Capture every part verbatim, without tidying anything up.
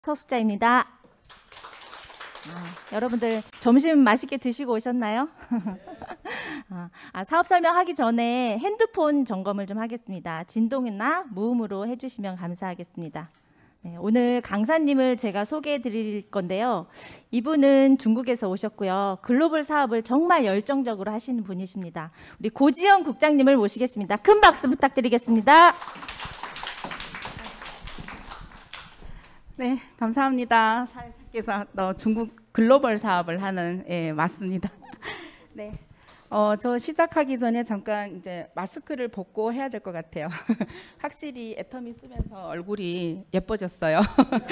서숙자입니다. 아, 여러분들 점심 맛있게 드시고 오셨나요? 아, 사업 설명하기 전에 핸드폰 점검을 좀 하겠습니다. 진동이나 무음으로 해주시면 감사하겠습니다. 네, 오늘 강사님을 제가 소개해 드릴 건데요. 이분은 중국에서 오셨고요. 글로벌 사업을 정말 열정적으로 하시는 분이십니다. 우리 고지영 국장님을 모시겠습니다. 큰 박수 부탁드리겠습니다. 네, 감사합니다. 사회사께서 또 중국 글로벌 사업을 하는, 예, 맞습니다. 네, 어, 저 시작하기 전에 잠깐 이제 마스크를 벗고 해야 될 것 같아요. 확실히 애터미 쓰면서 얼굴이 예뻐졌어요.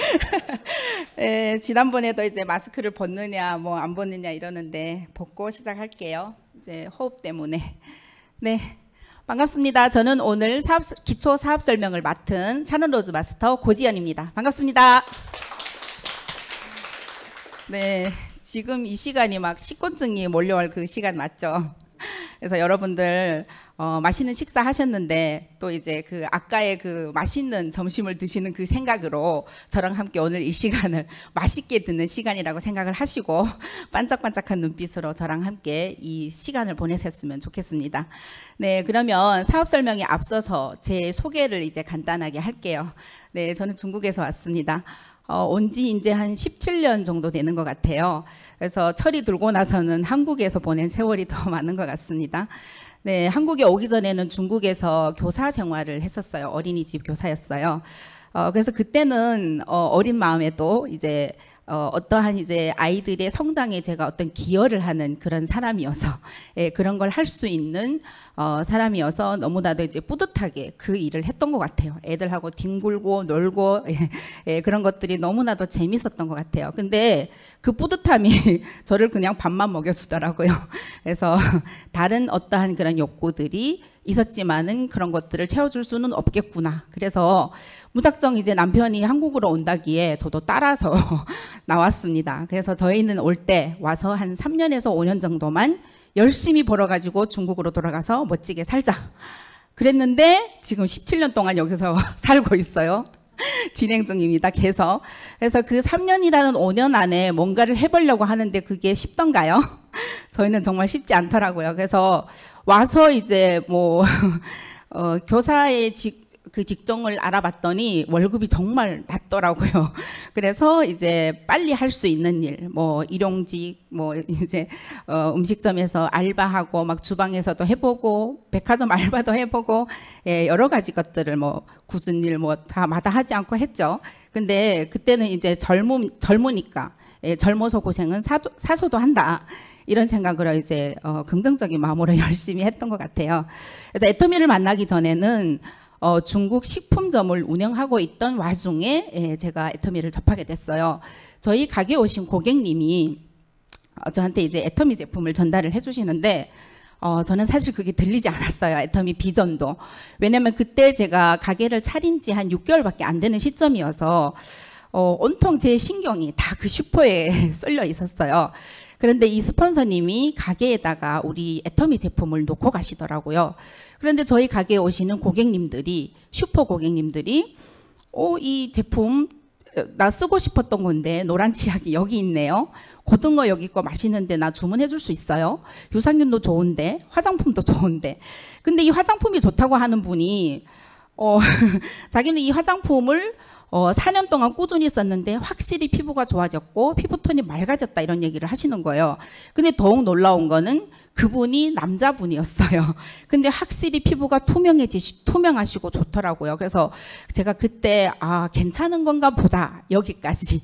예, 지난번에도 이제 마스크를 벗느냐, 뭐 안 벗느냐 이러는데 벗고 시작할게요. 이제 호흡 때문에. 네. 반갑습니다. 저는 오늘 사업, 기초 사업 설명을 맡은 샤넌로즈 마스터 고지연입니다. 반갑습니다. 네, 지금 이 시간이 막 식곤증이 몰려올 그 시간 맞죠? 그래서 여러분들 어, 맛있는 식사 하셨는데 또 이제 그 아까의 그 맛있는 점심을 드시는 그 생각으로 저랑 함께 오늘 이 시간을 맛있게 듣는 시간이라고 생각을 하시고 반짝반짝한 눈빛으로 저랑 함께 이 시간을 보내셨으면 좋겠습니다. 네, 그러면 사업 설명에 앞서서 제 소개를 이제 간단하게 할게요. 네, 저는 중국에서 왔습니다. 어, 온지 이제 한 십칠 년 정도 되는 것 같아요. 그래서 철이 들고 나서는 한국에서 보낸 세월이 더 많은 것 같습니다. 네, 한국에 오기 전에는 중국에서 교사 생활을 했었어요. 어린이집 교사였어요. 어, 그래서 그때는 어, 어린 마음에도 이제 어, 어떠한 이제 아이들의 성장에 제가 어떤 기여를 하는 그런 사람이어서, 예, 그런 걸 할 수 있는 어, 사람이어서 너무나도 이제 뿌듯하게 그 일을 했던 것 같아요. 애들하고 뒹굴고 놀고, 예, 예, 그런 것들이 너무나도 재밌었던 것 같아요. 근데 그 뿌듯함이 저를 그냥 밥만 먹여주더라고요. 그래서 다른 어떠한 그런 욕구들이 있었지만은 그런 것들을 채워줄 수는 없겠구나. 그래서 무작정 이제 남편이 한국으로 온다기에 저도 따라서 나왔습니다. 그래서 저희는 올 때 와서 한 삼 년에서 오 년 정도만 열심히 벌어가지고 중국으로 돌아가서 멋지게 살자. 그랬는데 지금 십칠 년 동안 여기서 살고 있어요. 진행 중입니다. 계속. 그래서 그 삼 년이라는 오 년 안에 뭔가를 해보려고 하는데 그게 쉽던가요? 저희는 정말 쉽지 않더라고요. 그래서 와서 이제 뭐 어, 교사의 직, 그 직종을 알아봤더니 월급이 정말 낮더라고요. 그래서 이제 빨리 할 수 있는 일, 뭐 일용직, 뭐 이제 어, 음식점에서 알바하고 막 주방에서도 해보고 백화점 알바도 해보고, 예, 여러 가지 것들을 뭐 굳은 일 뭐 다 마다하지 않고 했죠. 근데 그때는 이제 젊음 젊으니까, 예, 젊어서 고생은 사도, 사소도 한다. 이런 생각으로 이제 어, 긍정적인 마음으로 열심히 했던 것 같아요. 그래서 애터미를 만나기 전에는 어, 중국 식품점을 운영하고 있던 와중에, 예, 제가 애터미를 접하게 됐어요. 저희 가게에 오신 고객님이 어, 저한테 이제 애터미 제품을 전달을 해주시는데 어, 저는 사실 그게 들리지 않았어요. 애터미 비전도. 왜냐면 그때 제가 가게를 차린 지 한 육 개월밖에 안 되는 시점이어서 어, 온통 제 신경이 다 그 슈퍼에 쏠려 있었어요. 그런데 이 스폰서님이 가게에다가 우리 애터미 제품을 놓고 가시더라고요. 그런데 저희 가게에 오시는 고객님들이, 슈퍼 고객님들이 어, 이 제품 나 쓰고 싶었던 건데 노란 치약이 여기 있네요. 고등어 여기 거 맛있는데 나 주문해 줄 수 있어요? 유산균도 좋은데, 화장품도 좋은데. 근데 이 화장품이 좋다고 하는 분이 어, 자기는 이 화장품을 어, 사 년 동안 꾸준히 썼는데 확실히 피부가 좋아졌고 피부톤이 맑아졌다 이런 얘기를 하시는 거예요. 근데 더욱 놀라운 거는 그분이 남자분이었어요. 근데 확실히 피부가 투명해지, 투명하시고 좋더라고요. 그래서 제가 그때 아, 괜찮은 건가 보다 여기까지.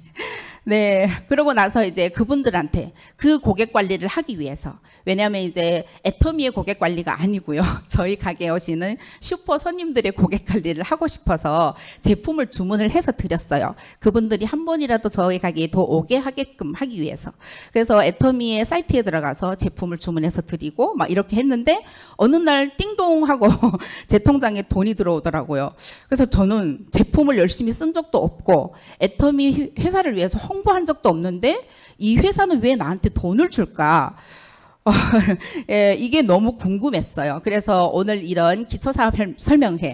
네, 그러고 나서 이제 그분들한테 그 고객 관리를 하기 위해서, 왜냐하면 이제 애터미의 고객 관리가 아니고요, 저희 가게에 오시는 슈퍼 손님들의 고객 관리를 하고 싶어서 제품을 주문을 해서 드렸어요. 그분들이 한 번이라도 저희 가게에 더 오게 하게끔 하기 위해서. 그래서 애터미의 사이트에 들어가서 제품을 주문해서 드리고 막 이렇게 했는데 어느 날 띵동 하고 제 통장에 돈이 들어오더라고요. 그래서 저는 제품을 열심히 쓴 적도 없고 애터미 회사를 위해서 홍보한 적도 없는데 이 회사는 왜 나한테 돈을 줄까? 어, 예, 이게 너무 궁금했어요. 그래서 오늘 이런 기초사업 설명회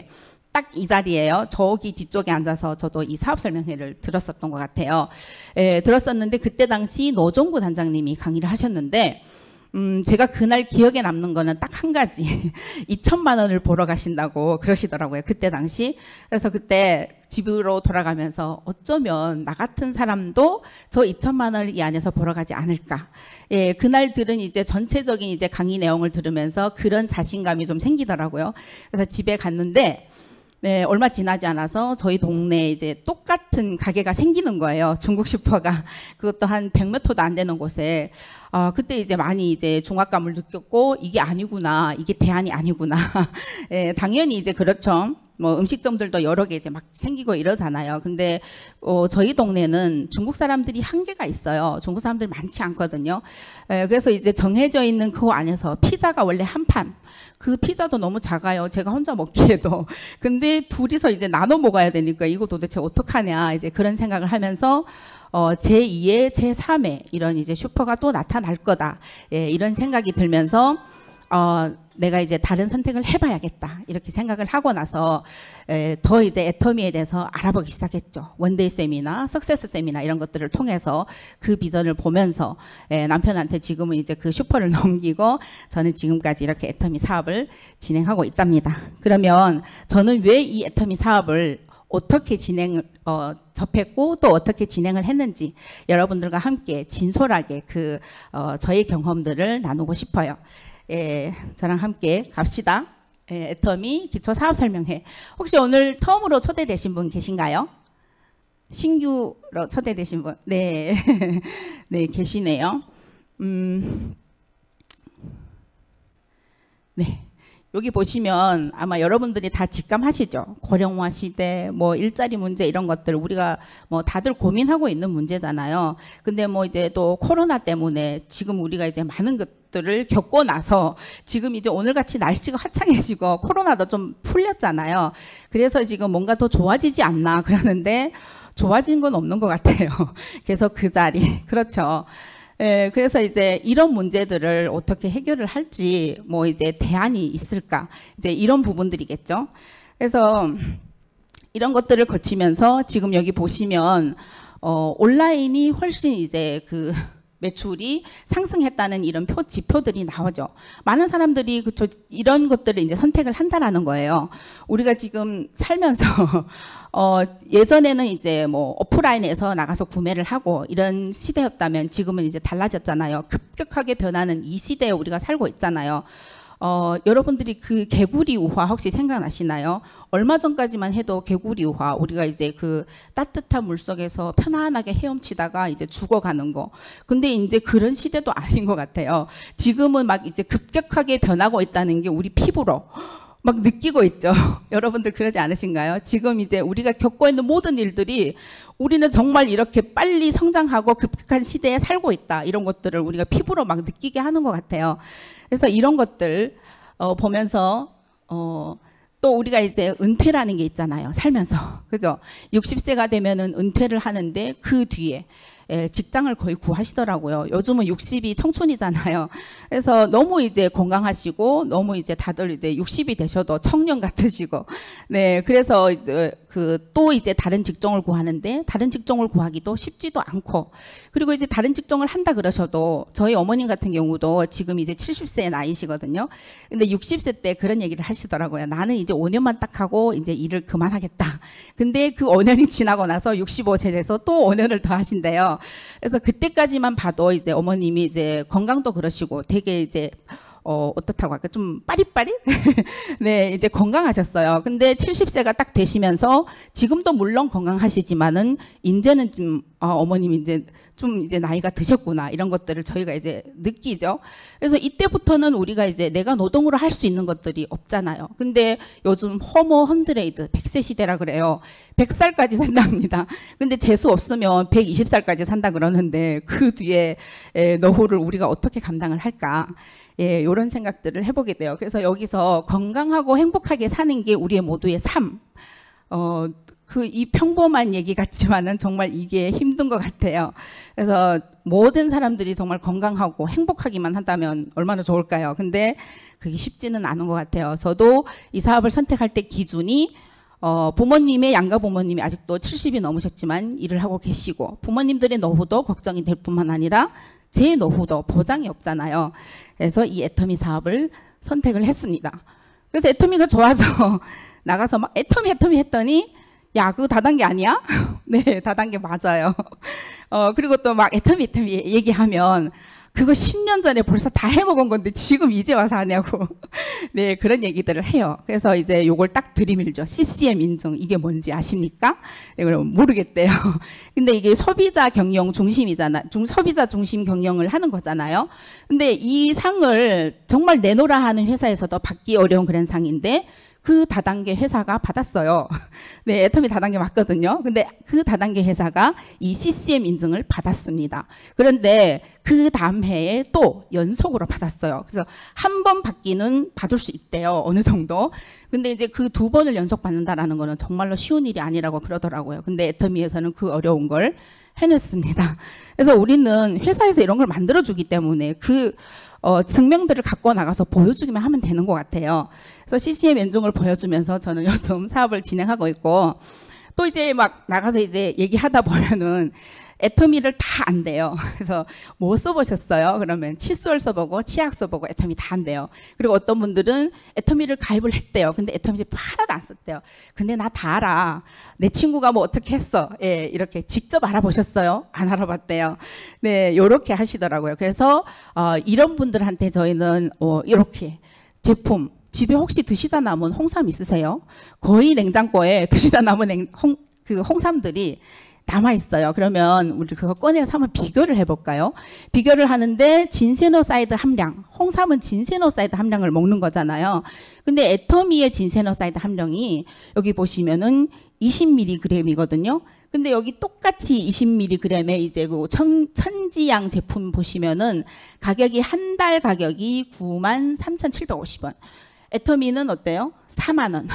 딱 이 자리예요. 저기 뒤쪽에 앉아서 저도 이 사업 설명회를 들었었던 것 같아요. 예, 들었었는데 그때 당시 노종구 단장님이 강의를 하셨는데 음, 제가 그날 기억에 남는 거는 딱 한 가지. 이천만 원을 보러 가신다고 그러시더라고요. 그때 당시. 그래서 그때 집으로 돌아가면서 어쩌면 나 같은 사람도 저 이천만 원을 이 안에서 보러 가지 않을까. 예, 그날 들은 이제 전체적인 이제 강의 내용을 들으면서 그런 자신감이 좀 생기더라고요. 그래서 집에 갔는데 네, 얼마 지나지 않아서 저희 동네에 이제 똑같은 가게가 생기는 거예요. 중국 슈퍼가. 그것도 한 백몇 호도 안 되는 곳에. 어, 그때 이제 많이 이제 중압감을 느꼈고, 이게 아니구나. 이게 대안이 아니구나. 예, 당연히 이제 그렇죠. 뭐 음식점들도 여러 개 이제 막 생기고 이러잖아요. 근데 어, 저희 동네는 중국 사람들이 한계가 있어요. 중국 사람들이 많지 않거든요. 에, 그래서 이제 정해져 있는 그 안에서 피자가 원래 한 판. 그 피자도 너무 작아요. 제가 혼자 먹기에도. 근데 둘이서 이제 나눠 먹어야 되니까 이거 도대체 어떡하냐. 이제 그런 생각을 하면서 어, 제이의 제삼의 이런 이제 슈퍼가 또 나타날 거다. 예, 이런 생각이 들면서 어, 내가 이제 다른 선택을 해봐야겠다 이렇게 생각을 하고 나서 에, 더 이제 애터미에 대해서 알아보기 시작했죠. 원데이 세미나 석세스 세미나 이런 것들을 통해서 그 비전을 보면서 에, 남편한테 지금은 이제 그 슈퍼를 넘기고 저는 지금까지 이렇게 애터미 사업을 진행하고 있답니다. 그러면 저는 왜 이 애터미 사업을 어떻게 진행 어, 접했고 또 어떻게 진행을 했는지 여러분들과 함께 진솔하게 그 어, 저의 경험들을 나누고 싶어요. 예, 저랑 함께 갑시다. 예, 애터미 기초 사업 설명회. 혹시 오늘 처음으로 초대되신 분 계신가요? 신규로 초대되신 분? 네, 네 계시네요. 음, 네. 여기 보시면 아마 여러분들이 다 직감하시죠. 고령화 시대, 뭐 일자리 문제 이런 것들 우리가 뭐 다들 고민하고 있는 문제잖아요. 근데 뭐 이제 또 코로나 때문에 지금 우리가 이제 많은 것들을 겪고 나서 지금 이제 오늘같이 날씨가 화창해지고 코로나도 좀 풀렸잖아요. 그래서 지금 뭔가 더 좋아지지 않나 그러는데 좋아진 건 없는 것 같아요. 계속 그 자리. 그렇죠. 예, 그래서 이제 이런 문제들을 어떻게 해결을 할지 뭐 이제 대안이 있을까 이제 이런 부분들이겠죠. 그래서 이런 것들을 거치면서 지금 여기 보시면 어, 온라인이 훨씬 이제 그 매출이 상승했다는 이런 표, 지표들이 나오죠. 많은 사람들이 그, 저, 이런 것들을 이제 선택을 한다라는 거예요. 우리가 지금 살면서, 어, 예전에는 이제 뭐 오프라인에서 나가서 구매를 하고 이런 시대였다면 지금은 이제 달라졌잖아요. 급격하게 변하는 이 시대에 우리가 살고 있잖아요. 어, 여러분들이 그 개구리 우화 혹시 생각나시나요? 얼마 전까지만 해도 개구리 우화 우리가 이제 그 따뜻한 물속에서 편안하게 헤엄치다가 이제 죽어가는 거. 근데 이제 그런 시대도 아닌 것 같아요. 지금은 막 이제 급격하게 변하고 있다는 게 우리 피부로 막 느끼고 있죠. 여러분들 그러지 않으신가요? 지금 이제 우리가 겪고 있는 모든 일들이 우리는 정말 이렇게 빨리 성장하고 급격한 시대에 살고 있다. 이런 것들을 우리가 피부로 막 느끼게 하는 것 같아요. 그래서 이런 것들 어, 보면서 어, 또 우리가 이제 은퇴라는 게 있잖아요. 살면서. 그죠? 육십 세가 되면은 은퇴를 하는데 그 뒤에 예, 직장을 거의 구하시더라고요. 요즘은 육십이 청춘이잖아요. 그래서 너무 이제 건강하시고 너무 이제 다들 이제 육십이 되셔도 청년 같으시고 네, 그래서 이제 그 또 이제 다른 직종을 구하는데 다른 직종을 구하기도 쉽지도 않고 그리고 이제 다른 직종을 한다 그러셔도 저희 어머님 같은 경우도 지금 이제 칠십 세의 나이시거든요. 근데 육십 세 때 그런 얘기를 하시더라고요. 나는 이제 오 년만 딱 하고 이제 일을 그만하겠다. 근데 그 오 년이 지나고 나서 육십오 세 돼서 또 오 년을 더 하신대요. 그래서 그때까지만 봐도 이제 어머님이 이제 건강도 그러시고 되게 이제 어, 어떻다고 할까? 좀 빠릿빠릿? 네, 이제 건강하셨어요. 근데 칠십 세가 딱 되시면서 지금도 물론 건강하시지만은 이제는 좀 어, 어머님이 이제 좀 이제 나이가 드셨구나. 이런 것들을 저희가 이제 느끼죠. 그래서 이때부터는 우리가 이제 내가 노동으로 할 수 있는 것들이 없잖아요. 근데 요즘 호모 헌드레이드 백 세 시대라 그래요. 백 살까지 산답니다. 근데 재수 없으면 백이십 살까지 산다 그러는데 그 뒤에 에, 노후를 우리가 어떻게 감당을 할까? 예, 이런 생각들을 해보게 돼요. 그래서 여기서 건강하고 행복하게 사는 게 우리의 모두의 삶. 어, 그 이 평범한 얘기 같지만은 정말 이게 힘든 것 같아요. 그래서 모든 사람들이 정말 건강하고 행복하기만 한다면 얼마나 좋을까요? 근데 그게 쉽지는 않은 것 같아요. 저도 이 사업을 선택할 때 기준이 어, 부모님의 양가 부모님이 아직도 칠십이 넘으셨지만 일을 하고 계시고 부모님들의 노후도 걱정이 될 뿐만 아니라 제 노후도 보장이 없잖아요. 그래서 이 애터미 사업을 선택을 했습니다. 그래서 애터미가 좋아서 나가서 막 애터미 애터미 했더니 야, 그거 다단계 아니야? 네, 다단계 맞아요. 어, 그리고 또 막 애터미 애터미 얘기하면 그거 십 년 전에 벌써 다 해먹은 건데 지금 이제 와서 하냐고. 네, 그런 얘기들을 해요. 그래서 이제 요걸 딱 들이밀죠. 씨씨엠 인증, 이게 뭔지 아십니까? 네, 그럼 모르겠대요. 근데 이게 소비자 경영 중심이잖아. 중, 소비자 중심 경영을 하는 거잖아요. 근데 이 상을 정말 내놓으라 하는 회사에서도 받기 어려운 그런 상인데 그 다단계 회사가 받았어요. 네, 애터미 다단계 맞거든요. 근데 그 다단계 회사가 이 씨씨엠 인증을 받았습니다. 그런데 그 다음 해에 또 연속으로 받았어요. 그래서 한 번 받기는 받을 수 있대요. 어느 정도. 근데 이제 그 두 번을 연속 받는다라는 거는 정말로 쉬운 일이 아니라고 그러더라고요. 근데 애터미에서는 그 어려운 걸 해냈습니다. 그래서 우리는 회사에서 이런 걸 만들어주기 때문에 그 어, 증명들을 갖고 나가서 보여주기만 하면 되는 것 같아요. 그래서 씨씨엠 인증을 보여주면서 저는 요즘 사업을 진행하고 있고, 또 이제 막 나가서 이제 얘기하다 보면은 애터미를 다 안 돼요. 그래서 뭐 써보셨어요? 그러면 칫솔 써보고 치약 써보고 애터미 다 안 돼요. 그리고 어떤 분들은 애터미를 가입을 했대요. 근데 애터미 하나도 안 썼대요. 근데 나 다 알아. 내 친구가 뭐 어떻게 했어? 예, 이렇게 직접 알아보셨어요? 안 알아봤대요. 네, 요렇게 하시더라고요. 그래서 어, 이런 분들한테 저희는 어, 이렇게 제품 집에 혹시 드시다 남은 홍삼 있으세요? 거의 냉장고에 드시다 남은 냉, 홍, 그 홍삼들이 남아 있어요. 그러면 우리 그거 꺼내서 한번 비교를 해볼까요? 비교를 하는데 진세노사이드 함량, 홍삼은 진세노사이드 함량을 먹는 거잖아요. 근데 애터미의 진세노사이드 함량이 여기 보시면은 이십 밀리그램이거든요. 근데 여기 똑같이 이십 밀리그램의 이제 그 천, 천지양 제품 보시면은 가격이 한 달 가격이 구만 삼천칠백오십 원. 애터미는 어때요? 사만 원.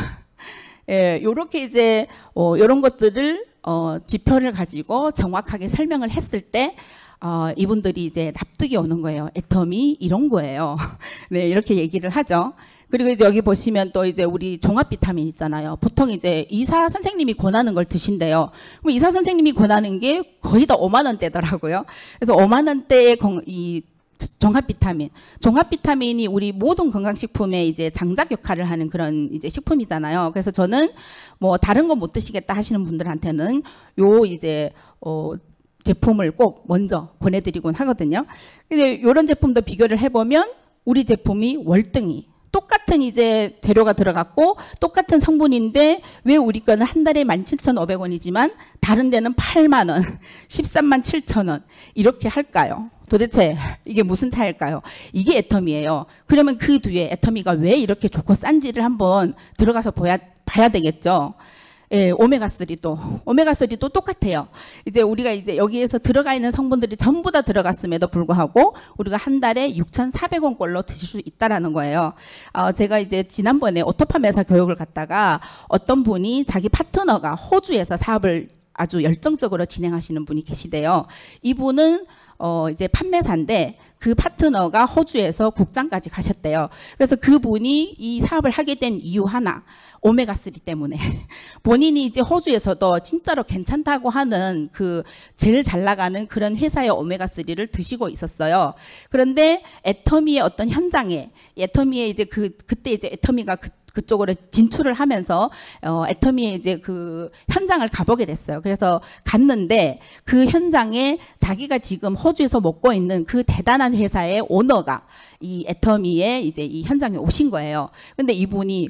예, 요렇게 이제 어, 요런 것들을 어, 지표를 가지고 정확하게 설명을 했을 때 어, 이분들이 이제 납득이 오는 거예요. 애터미 이런 거예요. 네, 이렇게 얘기를 하죠. 그리고 이제 여기 보시면 또 이제 우리 종합 비타민 있잖아요. 보통 이제 의사 선생님이 권하는 걸 드신대요. 그럼 의사 선생님이 권하는 게 거의 다 오만 원대더라고요. 그래서 오만 원대의 이 종합 비타민, 종합 비타민이 우리 모든 건강식품에 이제 장작 역할을 하는 그런 이제 식품이잖아요. 그래서 저는 뭐 다른 거 못 드시겠다 하시는 분들한테는 요 이제 어 제품을 꼭 먼저 보내드리곤 하거든요. 근데 이런 제품도 비교를 해보면 우리 제품이 월등히 똑같은 이제 재료가 들어갔고 똑같은 성분인데 왜 우리 거는 한 달에 만 칠천오백 원이지만 다른 데는 팔만 원, 십삼만 칠천 원 이렇게 할까요? 도대체 이게 무슨 차이일까요? 이게 애터미예요. 그러면 그 뒤에 애터미가 왜 이렇게 좋고 싼지를 한번 들어가서 봐야, 봐야 되겠죠. 예, 오메가삼도 오메가삼도 똑같아요. 이제 우리가 이제 여기에서 들어가 있는 성분들이 전부 다 들어갔음에도 불구하고 우리가 한 달에 육천사백 원꼴로 드실 수 있다라는 거예요. 어, 제가 이제 지난번에 오토팜 회사 교육을 갔다가 어떤 분이 자기 파트너가 호주에서 사업을 아주 열정적으로 진행하시는 분이 계시대요. 이분은 어, 이제 판매사인데 그 파트너가 호주에서 국장까지 가셨대요. 그래서 그분이 이 사업을 하게 된 이유 하나, 오메가삼 때문에. 본인이 이제 호주에서도 진짜로 괜찮다고 하는 그 제일 잘 나가는 그런 회사의 오메가삼을 드시고 있었어요. 그런데 애터미의 어떤 현장에, 애터미의 이제 그, 그때 이제 애터미가 그 그쪽으로 진출을 하면서 어, 애터미의 이제 그 현장을 가보게 됐어요. 그래서 갔는데 그 현장에 자기가 지금 호주에서 먹고 있는 그 대단한 회사의 오너가 이 애터미의 이제 이 현장에 오신 거예요. 근데 이분이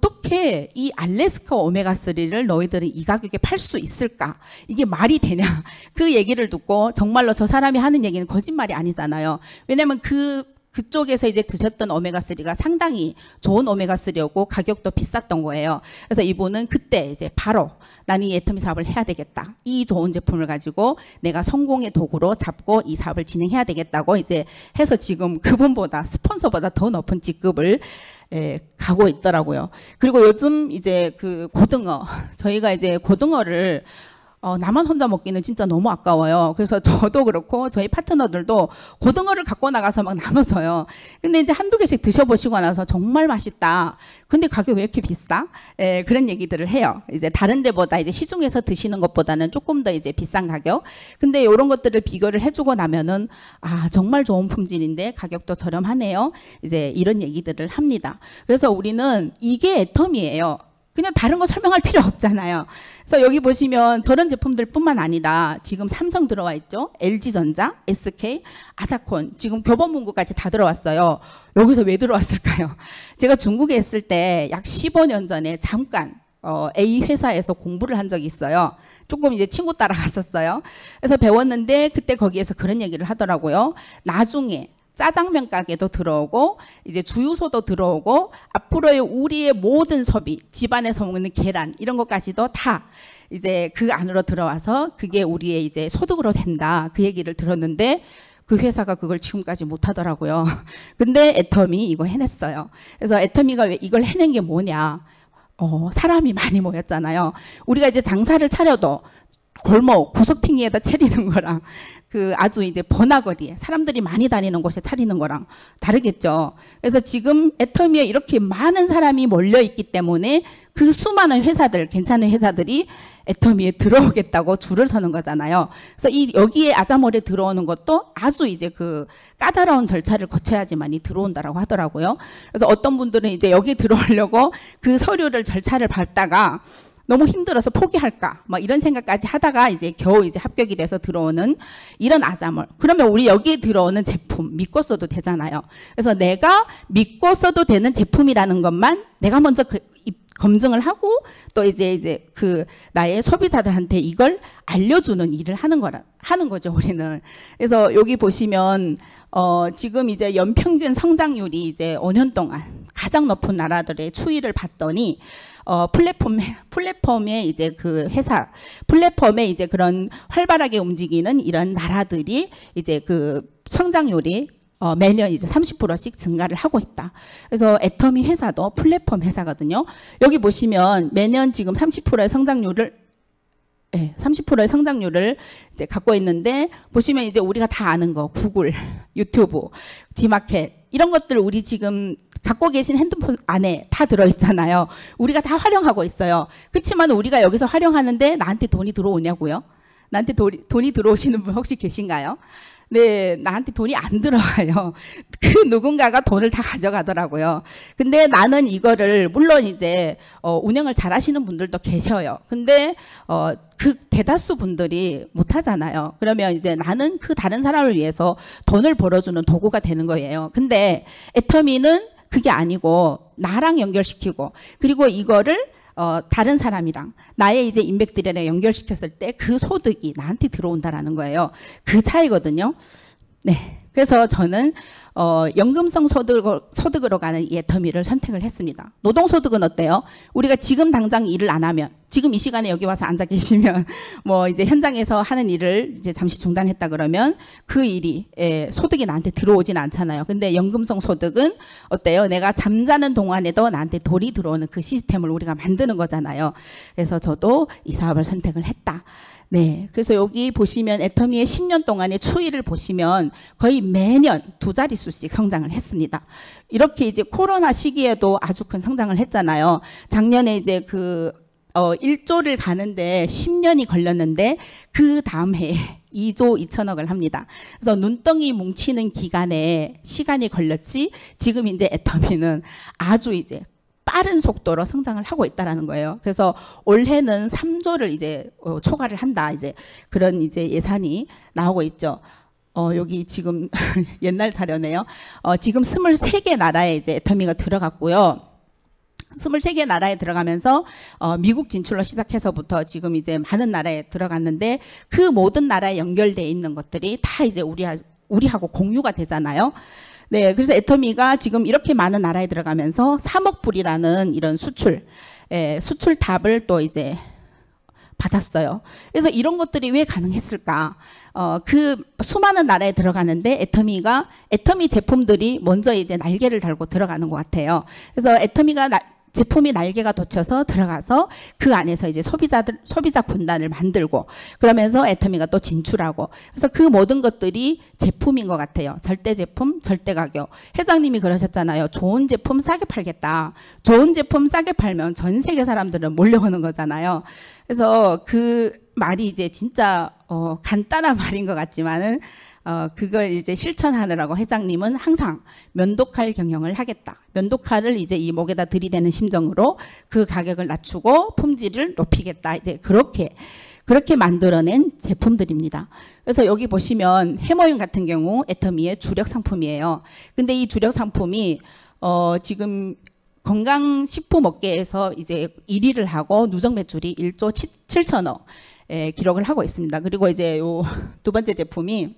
어떻게 이 알래스카 오메가삼을 너희들은 이 가격에 팔 수 있을까? 이게 말이 되냐? 그 얘기를 듣고 정말로 저 사람이 하는 얘기는 거짓말이 아니잖아요. 왜냐면 그 그쪽에서 이제 드셨던 오메가삼이 상당히 좋은 오메가삼이었고 가격도 비쌌던 거예요. 그래서 이분은 그때 이제 바로 나는 이 애터미 사업을 해야 되겠다. 이 좋은 제품을 가지고 내가 성공의 도구로 잡고 이 사업을 진행해야 되겠다고 이제 해서 지금 그분보다 스폰서보다 더 높은 직급을 예, 가고 있더라고요. 그리고 요즘 이제 그 고등어, 저희가 이제 고등어를 어, 나만 혼자 먹기는 진짜 너무 아까워요. 그래서 저도 그렇고 저희 파트너들도 고등어를 갖고 나가서 막 나눠줘요. 근데 이제 한두 개씩 드셔보시고 나서 정말 맛있다. 근데 가격 왜 이렇게 비싸? 예, 그런 얘기들을 해요. 이제 다른 데보다 이제 시중에서 드시는 것보다는 조금 더 이제 비싼 가격. 근데 이런 것들을 비교를 해주고 나면은 아, 정말 좋은 품질인데 가격도 저렴하네요. 이제 이런 얘기들을 합니다. 그래서 우리는 이게 애텀이에요. 그냥 다른 거 설명할 필요 없잖아요. 그래서 여기 보시면 저런 제품들 뿐만 아니라 지금 삼성 들어와 있죠. 엘지전자, 에스케이, 아사콘, 지금 교보문고까지 다 들어왔어요. 여기서 왜 들어왔을까요? 제가 중국에 있을 때 약 십오 년 전에 잠깐 어, A 회사에서 공부를 한 적이 있어요. 조금 이제 친구 따라갔었어요. 그래서 배웠는데 그때 거기에서 그런 얘기를 하더라고요. 나중에 짜장면 가게도 들어오고 이제 주유소도 들어오고 앞으로의 우리의 모든 소비, 집안에서 먹는 계란 이런 것까지도 다 이제 그 안으로 들어와서 그게 우리의 이제 소득으로 된다. 그 얘기를 들었는데 그 회사가 그걸 지금까지 못 하더라고요. 근데 애텀이 이거 해냈어요. 그래서 애텀이가 왜 이걸 해낸 게 뭐냐? 어, 사람이 많이 모였잖아요. 우리가 이제 장사를 차려도 골목 구석탱이에다 차리는 거랑 그 아주 이제 번화거리에 사람들이 많이 다니는 곳에 차리는 거랑 다르겠죠. 그래서 지금 애터미에 이렇게 많은 사람이 몰려 있기 때문에 그 수많은 회사들, 괜찮은 회사들이 애터미에 들어오겠다고 줄을 서는 거잖아요. 그래서 이 여기에 아자몰에 들어오는 것도 아주 이제 그 까다로운 절차를 거쳐야지만이 들어온다라고 하더라고요. 그래서 어떤 분들은 이제 여기 들어오려고 그 서류를 절차를 밟다가 너무 힘들어서 포기할까 뭐 이런 생각까지 하다가 이제 겨우 이제 합격이 돼서 들어오는 이런 아자몰. 그러면 우리 여기에 들어오는 제품 믿고 써도 되잖아요. 그래서 내가 믿고 써도 되는 제품이라는 것만 내가 먼저 그 검증을 하고 또 이제 이제 그 나의 소비자들한테 이걸 알려주는 일을 하는 거라 하는 거죠 우리는. 그래서 여기 보시면 어 지금 이제 연평균 성장률이 이제 오 년 동안 가장 높은 나라들의 추이를 봤더니. 어, 플랫폼, 플랫폼에 이제 그 회사, 플랫폼에 이제 그런 활발하게 움직이는 이런 나라들이 이제 그 성장률이 어, 매년 이제 삼십 퍼센트씩 증가를 하고 있다. 그래서 애터미 회사도 플랫폼 회사거든요. 여기 보시면 매년 지금 삼십 퍼센트의 성장률을 네, 삼십 퍼센트의 성장률을 이제 갖고 있는데 보시면 이제 우리가 다 아는 거 구글, 유튜브, 지마켓 이런 것들 우리 지금 갖고 계신 핸드폰 안에 다 들어있잖아요. 우리가 다 활용하고 있어요. 그렇지만 우리가 여기서 활용하는데 나한테 돈이 들어오냐고요? 나한테 돈이, 돈이 들어오시는 분 혹시 계신가요? 네, 나한테 돈이 안 들어와요. 그 누군가가 돈을 다 가져가더라고요. 근데 나는 이거를 물론 이제 어, 운영을 잘 하시는 분들도 계셔요. 근데 어, 그 대다수 분들이 못 하잖아요. 그러면 이제 나는 그 다른 사람을 위해서 돈을 벌어주는 도구가 되는 거예요. 근데 애터미는 그게 아니고 나랑 연결시키고 그리고 이거를 어, 다른 사람이랑 나의 이제 인맥들이랑 연결시켰을 때 그 소득이 나한테 들어온다라는 거예요. 그 차이거든요. 네. 그래서 저는 어, 연금성 소득으로, 소득으로 가는 이 애터미를 선택을 했습니다. 노동소득은 어때요? 우리가 지금 당장 일을 안 하면 지금 이 시간에 여기 와서 앉아 계시면 뭐 이제 현장에서 하는 일을 이제 잠시 중단했다 그러면 그 일이 예, 소득이 나한테 들어오진 않잖아요. 근데 연금성 소득은 어때요? 내가 잠자는 동안에도 나한테 돈이 들어오는 그 시스템을 우리가 만드는 거잖아요. 그래서 저도 이 사업을 선택을 했다. 네, 그래서 여기 보시면 애터미의 십 년 동안의 추이를 보시면 거의 매년 두 자릿수씩 성장을 했습니다. 이렇게 이제 코로나 시기에도 아주 큰 성장을 했잖아요. 작년에 이제 그 어, 일 조를 가는데 십 년이 걸렸는데 그 다음 해에 이 조 이천억을 합니다. 그래서 눈덩이 뭉치는 기간에 시간이 걸렸지 지금 이제 애터미는 아주 이제 빠른 속도로 성장을 하고 있다라는 거예요. 그래서 올해는 삼 조를 이제 어, 초과를 한다. 이제 그런 이제 예산이 나오고 있죠. 어, 여기 지금 옛날 자료네요. 어, 지금 스물세 개 나라에 이제 애터미가 들어갔고요. 스물세 개 나라에 들어가면서 어, 미국 진출로 시작해서부터 지금 이제 많은 나라에 들어갔는데 그 모든 나라에 연결되어 있는 것들이 다 이제 우리, 우리하고 공유가 되잖아요. 네, 그래서 애터미가 지금 이렇게 많은 나라에 들어가면서 삼억 불이라는 이런 수출, 예, 수출 답을 또 이제 받았어요. 그래서 이런 것들이 왜 가능했을까? 어, 그 수많은 나라에 들어가는데 애터미가 애터미 제품들이 먼저 이제 날개를 달고 들어가는 것 같아요. 그래서 애터미가 나, 제품이 날개가 돋쳐서 들어가서 그 안에서 이제 소비자들 소비자 군단을 만들고 그러면서 애터미가 또 진출하고 그래서 그 모든 것들이 제품인 것 같아요. 절대 제품, 절대 가격. 회장님이 그러셨잖아요. 좋은 제품 싸게 팔겠다. 좋은 제품 싸게 팔면 전 세계 사람들은 몰려오는 거잖아요. 그래서 그 말이 이제 진짜 어, 간단한 말인 것 같지만은 어, 그걸 이제 실천하느라고 회장님은 항상 면도칼 경영을 하겠다. 면도칼을 이제 이 목에다 들이대는 심정으로 그 가격을 낮추고 품질을 높이겠다. 이제 그렇게 그렇게 만들어낸 제품들입니다. 그래서 여기 보시면 해모임 같은 경우 애터미의 주력 상품이에요. 근데 이 주력 상품이 어, 지금 건강식품 업계에서 이제 일 위를 하고 누적 매출이 일조 칠천억 에 기록을 하고 있습니다. 그리고 이제 요 두 번째 제품이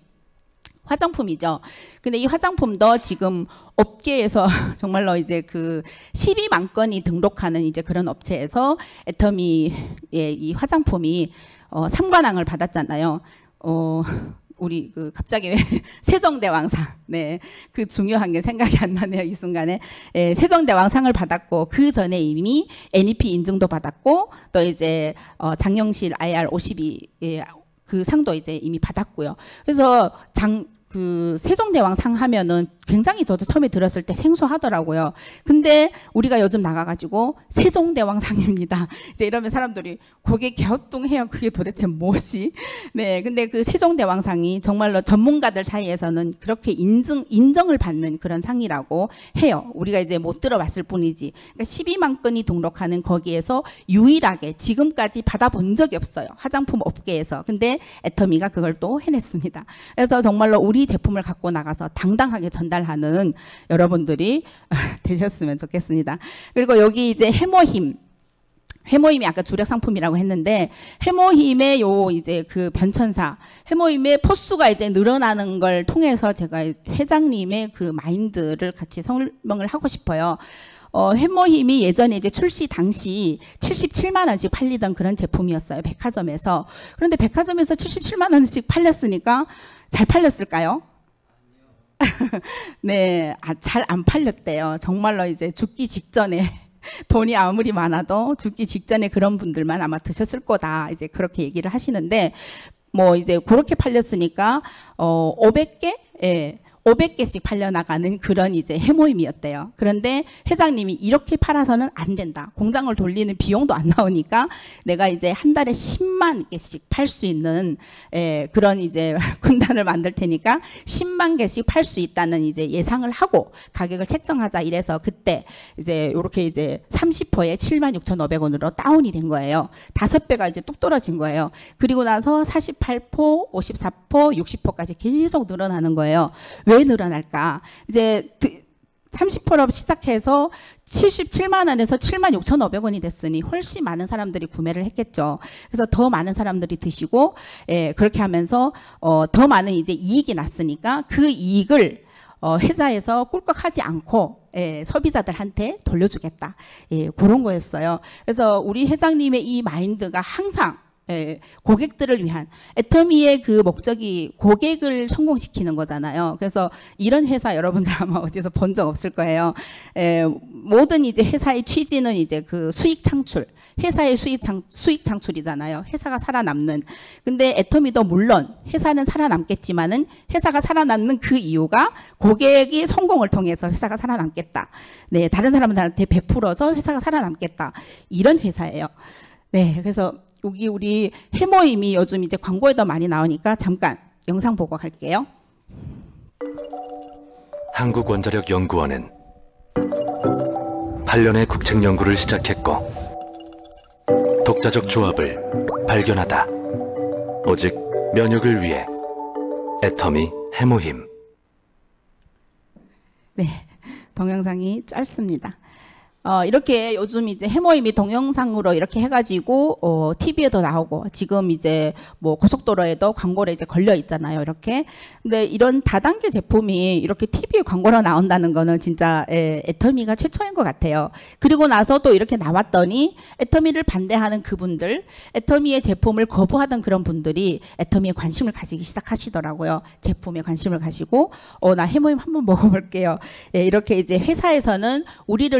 화장품이죠. 근데 이 화장품도 지금 업계에서 정말로 이제 그 십이만 건이 등록하는 이제 그런 업체에서 애터미의 이 화장품이 어, 삼관왕을 받았잖아요. 어, 우리 그 갑자기 왜 세종대왕상, 네, 그 중요한 게 생각이 안 나네요 이 순간에. 예, 세종대왕상을 받았고 그 전에 이미 엔이피 인증도 받았고 또 이제 어, 장영실 아이알 오십이 예, 그 상도 이제 이미 받았고요. 그래서 장 그 세종대왕상 하면은 굉장히 저도 처음에 들었을 때 생소하더라고요. 근데 우리가 요즘 나가가지고 세종대왕상입니다. 이제 이러면 사람들이 고개 갸우뚱해요. 그게 도대체 뭐지? 네, 근데 그 세종대왕상이 정말로 전문가들 사이에서는 그렇게 인증 인정을 받는 그런 상이라고 해요. 우리가 이제 못 들어봤을 뿐이지. 그러니까 십이만 건이 등록하는 거기에서 유일하게 지금까지 받아본 적이 없어요. 화장품 업계에서. 근데 애터미가 그걸 또 해냈습니다. 그래서 정말로 우리 제품을 갖고 나가서 당당하게 전달하는 여러분들이 되셨으면 좋겠습니다. 그리고 여기 이제 해모힘. 해모힘이 아까 주력 상품이라고 했는데 해모힘의 요 이제 그 변천사, 해모힘의 포수가 이제 늘어나는 걸 통해서 제가 회장님의 그 마인드를 같이 설명을 하고 싶어요. 어, 해모힘이 예전에 이제 출시 당시 칠십칠만 원씩 팔리던 그런 제품이었어요. 백화점에서. 그런데 백화점에서 칠십칠만 원씩 팔렸으니까 잘 팔렸을까요? 네, 아, 잘 안 팔렸대요. 정말로 이제 죽기 직전에 돈이 아무리 많아도 죽기 직전에 그런 분들만 아마 드셨을 거다. 이제 그렇게 얘기를 하시는데 뭐 이제 그렇게 팔렸으니까 어, 오백 개? 예. 오백 개씩 팔려나가는 그런 이제 해모임이었대요. 그런데 회장님이 이렇게 팔아서는 안 된다. 공장을 돌리는 비용도 안 나오니까 내가 이제 한 달에 십만 개씩 팔 수 있는 에, 그런 이제 군단을 만들 테니까 십만 개씩 팔 수 있다는 이제 예상을 하고 가격을 책정하자 이래서 그때 이제 이렇게 이제 삼십 퍼센트에 칠만 육천오백 원으로 다운이 된 거예요. 다섯 배가 이제 뚝 떨어진 거예요. 그리고 나서 사십팔 퍼센트, 오십사 퍼센트, 육십 퍼센트까지 계속 늘어나는 거예요. 왜 늘어날까? 이제 삼십 퍼센트 시작해서 칠십칠만 원에서 칠만 육천오백 원이 됐으니 훨씬 많은 사람들이 구매를 했겠죠. 그래서 더 많은 사람들이 드시고 예, 그렇게 하면서 어, 더 많은 이제 이익이 났으니까 그 이익을 어, 회사에서 꿀꺽하지 않고 예, 소비자들한테 돌려주겠다. 예, 그런 거였어요. 그래서 우리 회장님의 이 마인드가 항상 예, 고객들을 위한 애터미의 그 목적이 고객을 성공시키는 거잖아요. 그래서 이런 회사 여러분들 아마 어디서 본 적 없을 거예요. 예, 모든 이제 회사의 취지는 이제 그 수익 창출, 회사의 수익 창 수익 창출이잖아요. 회사가 살아남는. 근데 애터미도 물론 회사는 살아남겠지만은 회사가 살아남는 그 이유가 고객이 성공을 통해서 회사가 살아남겠다. 네, 다른 사람들한테 베풀어서 회사가 살아남겠다. 이런 회사예요. 네, 그래서 여기 우리 해모임이 요즘 이제 광고에도 많이 나오니까 잠깐 영상 보고 갈게요. 한국원자력연구원은 팔 년의 국책 연구를 시작했고 독자적 조합을 발견하다. 오직 면역을 위해 애터미 해모힘. 네, 동영상이 짧습니다. 어, 이렇게 요즘 이제 해모임이 동영상으로 이렇게 해가지고, 어, 티비에도 나오고, 지금 이제 뭐 고속도로에도 광고를 이제 걸려 있잖아요, 이렇게. 근데 이런 다단계 제품이 이렇게 티비에 광고로 나온다는 거는 진짜, 에, 애터미가 최초인 것 같아요. 그리고 나서 또 이렇게 나왔더니, 애터미를 반대하는 그분들, 애터미의 제품을 거부하던 그런 분들이 애터미에 관심을 가지기 시작하시더라고요. 제품에 관심을 가지고, 어, 나 해모임 한번 먹어볼게요. 예, 이렇게 이제 회사에서는 우리를 위해서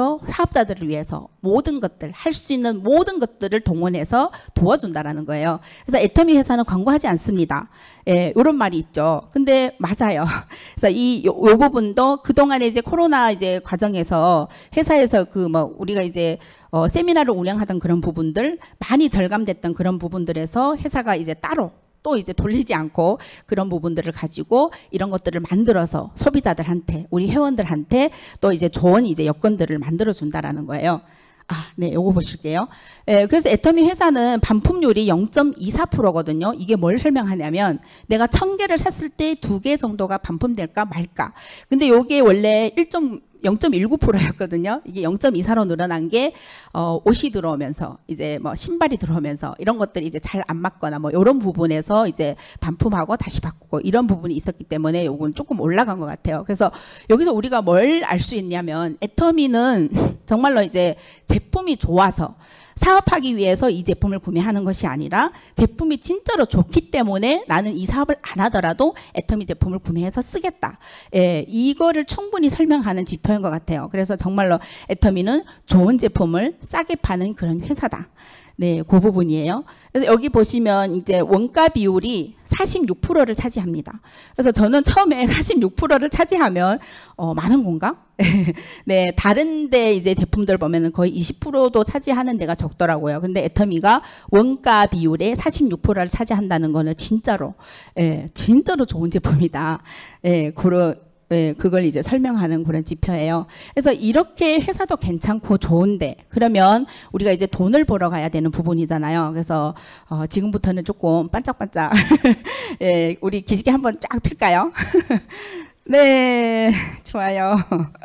위해서, 사업자들을 위해서 모든 것들, 할 수 있는 모든 것들을 동원해서 도와준다라는 거예요. 그래서 애터미 회사는 광고하지 않습니다. 예, 이런 말이 있죠. 근데 맞아요. 그래서 이 요, 요 부분도 그동안에 이제 코로나 이제 과정에서 회사에서 그 뭐 우리가 이제 어, 세미나를 운영하던 그런 부분들 많이 절감됐던 그런 부분들에서 회사가 이제 따로 또 이제 돌리지 않고 그런 부분들을 가지고 이런 것들을 만들어서 소비자들한테, 우리 회원들한테 또 이제 좋은 이제 여건들을 만들어 준다라는 거예요. 아, 네, 요거 보실게요. 예, 그래서 애터미 회사는 반품률이 영 점 이사 퍼센트거든요. 이게 뭘 설명하냐면 내가 천 개를 샀을 때 두 개 정도가 반품될까 말까. 근데 요게 원래 영 점 일구 퍼센트였거든요. 이게 영 점 이사로 늘어난 게 어, 옷이 들어오면서 이제 뭐 신발이 들어오면서 이런 것들이 이제 잘 안 맞거나 뭐 이런 부분에서 이제 반품하고 다시 바꾸고 이런 부분이 있었기 때문에 요건 조금 올라간 것 같아요. 그래서 여기서 우리가 뭘 알 수 있냐면 애터미는 정말로 이제 제품이 좋아서 사업하기 위해서 이 제품을 구매하는 것이 아니라 제품이 진짜로 좋기 때문에 나는 이 사업을 안 하더라도 애터미 제품을 구매해서 쓰겠다. 예, 이거를 충분히 설명하는 지표인 것 같아요. 그래서 정말로 애터미는 좋은 제품을 싸게 파는 그런 회사다. 네, 그 부분이에요. 그래서 여기 보시면 이제 원가 비율이 사십육 퍼센트를 차지합니다. 그래서 저는 처음에 사십육 퍼센트를 차지하면 어, 많은 건가? 네, 다른데 이제 제품들 보면은 거의 이십 퍼센트도 차지하는 데가 적더라고요. 근데 애터미가 원가 비율의 사십육 퍼센트를 차지한다는 거는 진짜로, 예, 진짜로 좋은 제품이다. 예, 그런. 네, 그걸 이제 설명하는 그런 지표예요. 그래서 이렇게 회사도 괜찮고 좋은데 그러면 우리가 이제 돈을 벌어 가야 되는 부분이잖아요. 그래서 어, 지금부터는 조금 반짝반짝 예, 우리 기지개 한번 쫙 필까요? 네, 좋아요.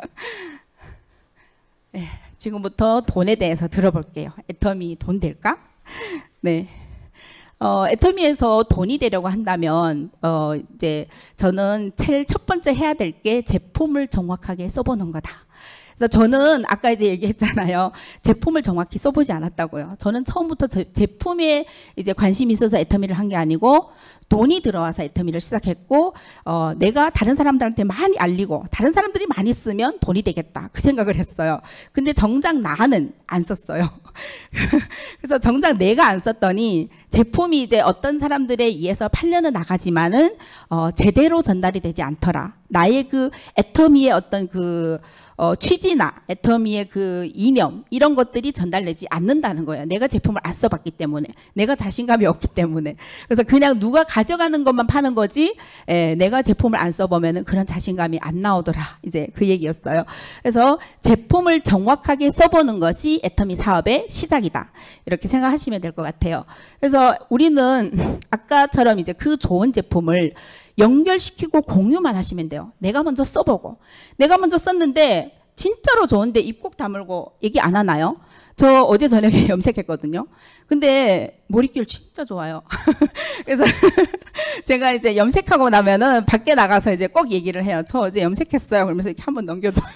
네, 지금부터 돈에 대해서 들어볼게요. 애터미 돈 될까? 네. 어, 애터미에서 돈이 되려고 한다면 어, 이제 저는 제일 첫 번째 해야 될 게 제품을 정확하게 써보는 거다. 그래서 저는 아까 이제 얘기했잖아요. 제품을 정확히 써보지 않았다고요. 저는 처음부터 제, 제품에 이제 관심이 있어서 애터미를 한 게 아니고 돈이 들어와서 애터미를 시작했고 어, 내가 다른 사람들한테 많이 알리고 다른 사람들이 많이 쓰면 돈이 되겠다 그 생각을 했어요. 근데 정작 나는 안 썼어요. 그래서 정작 내가 안 썼더니 제품이 이제 어떤 사람들에 의해서 팔려는 나가지만은 어, 제대로 전달이 되지 않더라. 나의 그 애터미의 어떤 그 어, 취지나 애터미의 그 이념 이런 것들이 전달되지 않는다는 거예요. 내가 제품을 안 써봤기 때문에, 내가 자신감이 없기 때문에. 그래서 그냥 누가 가져가는 것만 파는 거지 에, 내가 제품을 안 써보면은 그런 자신감이 안 나오더라. 이제 그 얘기였어요. 그래서 제품을 정확하게 써보는 것이 애터미 사업의 시작이다. 이렇게 생각하시면 될 것 같아요. 그래서 우리는 아까처럼 이제 그 좋은 제품을 연결시키고 공유만 하시면 돼요. 내가 먼저 써보고 내가 먼저 썼는데 진짜로 좋은데 입국 다물고 얘기 안 하나요? 저 어제 저녁에 염색했거든요. 근데 머릿결 진짜 좋아요. 그래서 제가 이제 염색하고 나면은 밖에 나가서 이제 꼭 얘기를 해요. 저 어제 염색했어요. 그러면서 이렇게 한번 넘겨줘요.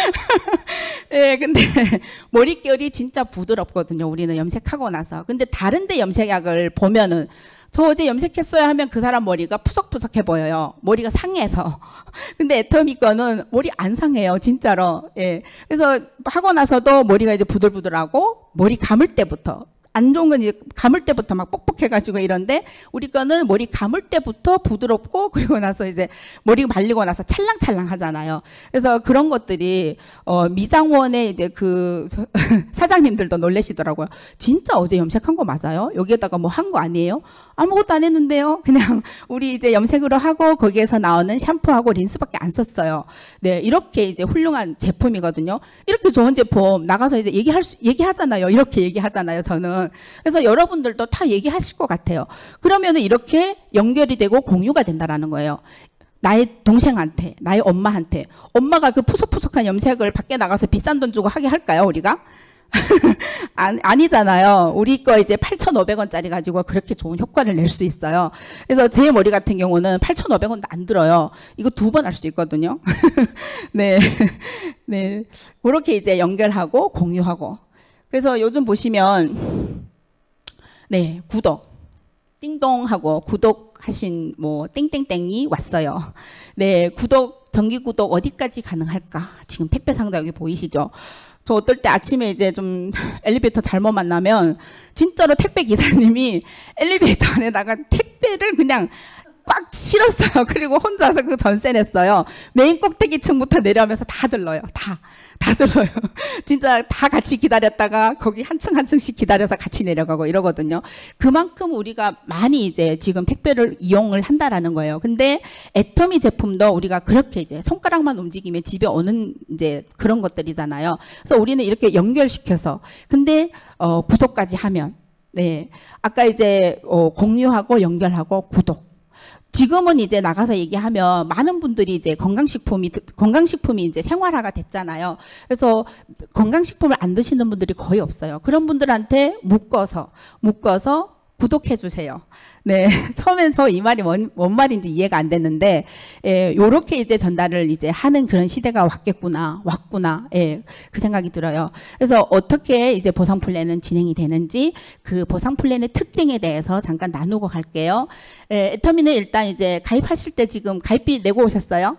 예, 근데 머릿결이 진짜 부드럽거든요. 우리는 염색하고 나서. 근데 다른데 염색약을 보면은 저 어제 염색했어요 하면 그 사람 머리가 푸석푸석해 보여요. 머리가 상해서. 근데 애터미 거는 머리 안 상해요. 진짜로. 예. 그래서 하고 나서도 머리가 이제 부들부들하고 머리 감을 때부터 안 좋은 건 이제 감을 때부터 막 뻑뻑해가지고 이런데 우리 거는 머리 감을 때부터 부드럽고 그리고 나서 이제 머리 말리고 나서 찰랑찰랑 하잖아요. 그래서 그런 것들이 어 미장원의 이제 그 사장님들도 놀라시더라고요. 진짜 어제 염색한 거 맞아요? 여기에다가 뭐 한 거 아니에요? 아무것도 안 했는데요. 그냥 우리 이제 염색으로 하고 거기에서 나오는 샴푸하고 린스밖에 안 썼어요. 네, 이렇게 이제 훌륭한 제품이거든요. 이렇게 좋은 제품 나가서 이제 얘기할 수, 얘기하잖아요. 이렇게 얘기하잖아요. 저는. 그래서 여러분들도 다 얘기하실 것 같아요. 그러면은 이렇게 연결이 되고 공유가 된다라는 거예요. 나의 동생한테, 나의 엄마한테. 엄마가 그 푸석푸석한 염색을 밖에 나가서 비싼 돈 주고 하게 할까요, 우리가? 아니, 아니잖아요. 우리 거 이제 팔천오백 원짜리 가지고 그렇게 좋은 효과를 낼 수 있어요. 그래서 제 머리 같은 경우는 팔천오백 원도 안 들어요. 이거 두 번 할 수 있거든요. 네. 네. 그렇게 이제 연결하고 공유하고. 그래서 요즘 보시면, 네, 구독. 띵동 하고 구독하신 뭐, 땡땡땡이 왔어요. 네, 구독, 정기 구독 어디까지 가능할까? 지금 택배 상자 여기 보이시죠? 저 어떨 때 아침에 이제 좀 엘리베이터 잘못 만나면 진짜로 택배 기사님이 엘리베이터 안에다가 택배를 그냥 꽉 실었어요. 그리고 혼자서 그 전세 냈어요. 메인 꼭대기층부터 내려오면서 다 들러요. 다. 다 들러요. 진짜 다 같이 기다렸다가 거기 한 층 한 층씩 기다려서 같이 내려가고 이러거든요. 그만큼 우리가 많이 이제 지금 택배를 이용을 한다라는 거예요. 근데 애터미 제품도 우리가 그렇게 이제 손가락만 움직이면 집에 오는 이제 그런 것들이잖아요. 그래서 우리는 이렇게 연결시켜서 근데 어 구독까지 하면 네. 아까 이제 어 공유하고 연결하고 구독 지금은 이제 나가서 얘기하면 많은 분들이 이제 건강식품이, 건강식품이 이제 생활화가 됐잖아요. 그래서 건강식품을 안 드시는 분들이 거의 없어요. 그런 분들한테 묶어서, 묶어서 구독해 주세요. 네. 처음엔 저 이 말이 뭔, 뭔 말인지 이해가 안 됐는데, 예, 요렇게 이제 전달을 이제 하는 그런 시대가 왔겠구나, 왔구나, 예, 그 생각이 들어요. 그래서 어떻게 이제 보상 플랜은 진행이 되는지 그 보상 플랜의 특징에 대해서 잠깐 나누고 갈게요. 예, 애터미는 일단 이제 가입하실 때 지금 가입비 내고 오셨어요?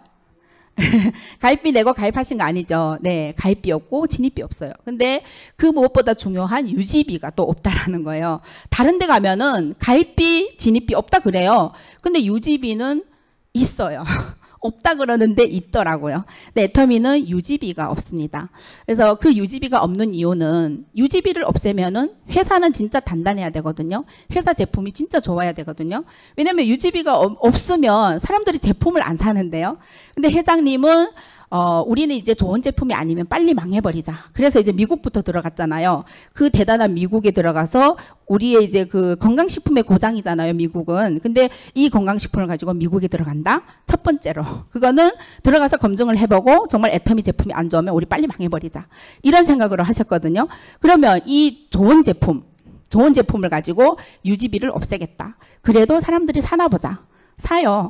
가입비 내고 가입하신 거 아니죠? 네, 가입비 없고 진입비 없어요. 근데 그 무엇보다 중요한 유지비가 또 없다라는 거예요. 다른 데 가면은 가입비, 진입비 없다 그래요. 근데 유지비는 있어요. 없다 그러는데 있더라고요. 근데 애터미는 유지비가 없습니다. 그래서 그 유지비가 없는 이유는 유지비를 없애면은 회사는 진짜 단단해야 되거든요. 회사 제품이 진짜 좋아야 되거든요. 왜냐면 유지비가 없으면 사람들이 제품을 안 사는데요. 근데 회장님은 어, 우리는 이제 좋은 제품이 아니면 빨리 망해버리자. 그래서 이제 미국부터 들어갔잖아요. 그 대단한 미국에 들어가서 우리의 이제 그 건강식품의 고장이잖아요, 미국은. 근데 이 건강식품을 가지고 미국에 들어간다? 첫 번째로. 그거는 들어가서 검증을 해보고 정말 애터미 제품이 안 좋으면 우리 빨리 망해버리자. 이런 생각으로 하셨거든요. 그러면 이 좋은 제품, 좋은 제품을 가지고 유지비를 없애겠다. 그래도 사람들이 사나 보자. 사요.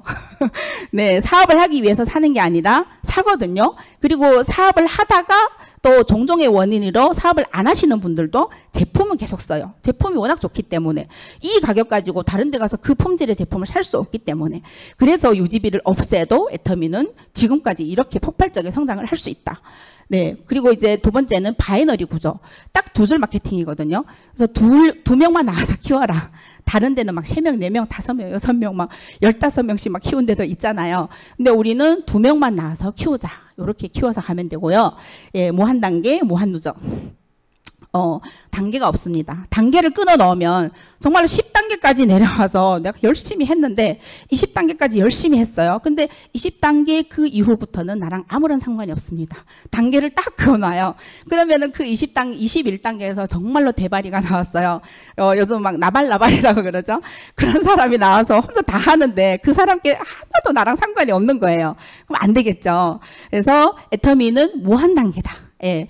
네, 사업을 하기 위해서 사는 게 아니라 사거든요. 그리고 사업을 하다가 또 종종의 원인으로 사업을 안 하시는 분들도 제품은 계속 써요. 제품이 워낙 좋기 때문에 이 가격 가지고 다른 데 가서 그 품질의 제품을 살 수 없기 때문에 그래서 유지비를 없애도 애터미는 지금까지 이렇게 폭발적인 성장을 할 수 있다. 네. 그리고 이제 두 번째는 바이너리 구조. 딱 두 줄 마케팅이거든요. 그래서 둘, 두 명만 나와서 키워라. 다른 데는 막 세 명, 네 명, 다섯 명, 여섯 명, 막 열다섯 명씩 막 키운 데도 있잖아요. 근데 우리는 두 명만 나와서 키우자. 이렇게 키워서 가면 되고요. 예, 무한 단계, 무한 누적. 어, 단계가 없습니다. 단계를 끊어 넣으면 정말로 십 단계까지 내려와서 내가 열심히 했는데 이십 단계까지 열심히 했어요. 근데 이십 단계 그 이후부터는 나랑 아무런 상관이 없습니다. 단계를 딱 그어놔요. 그러면은 그 이십 단계, 이십일 단계에서 정말로 대바리가 나왔어요. 어, 요즘 막 나발나발이라고 그러죠. 그런 사람이 나와서 혼자 다 하는데 그 사람께 하나도 나랑 상관이 없는 거예요. 그럼 안 되겠죠. 그래서 애터미는 무한 단계다. 예,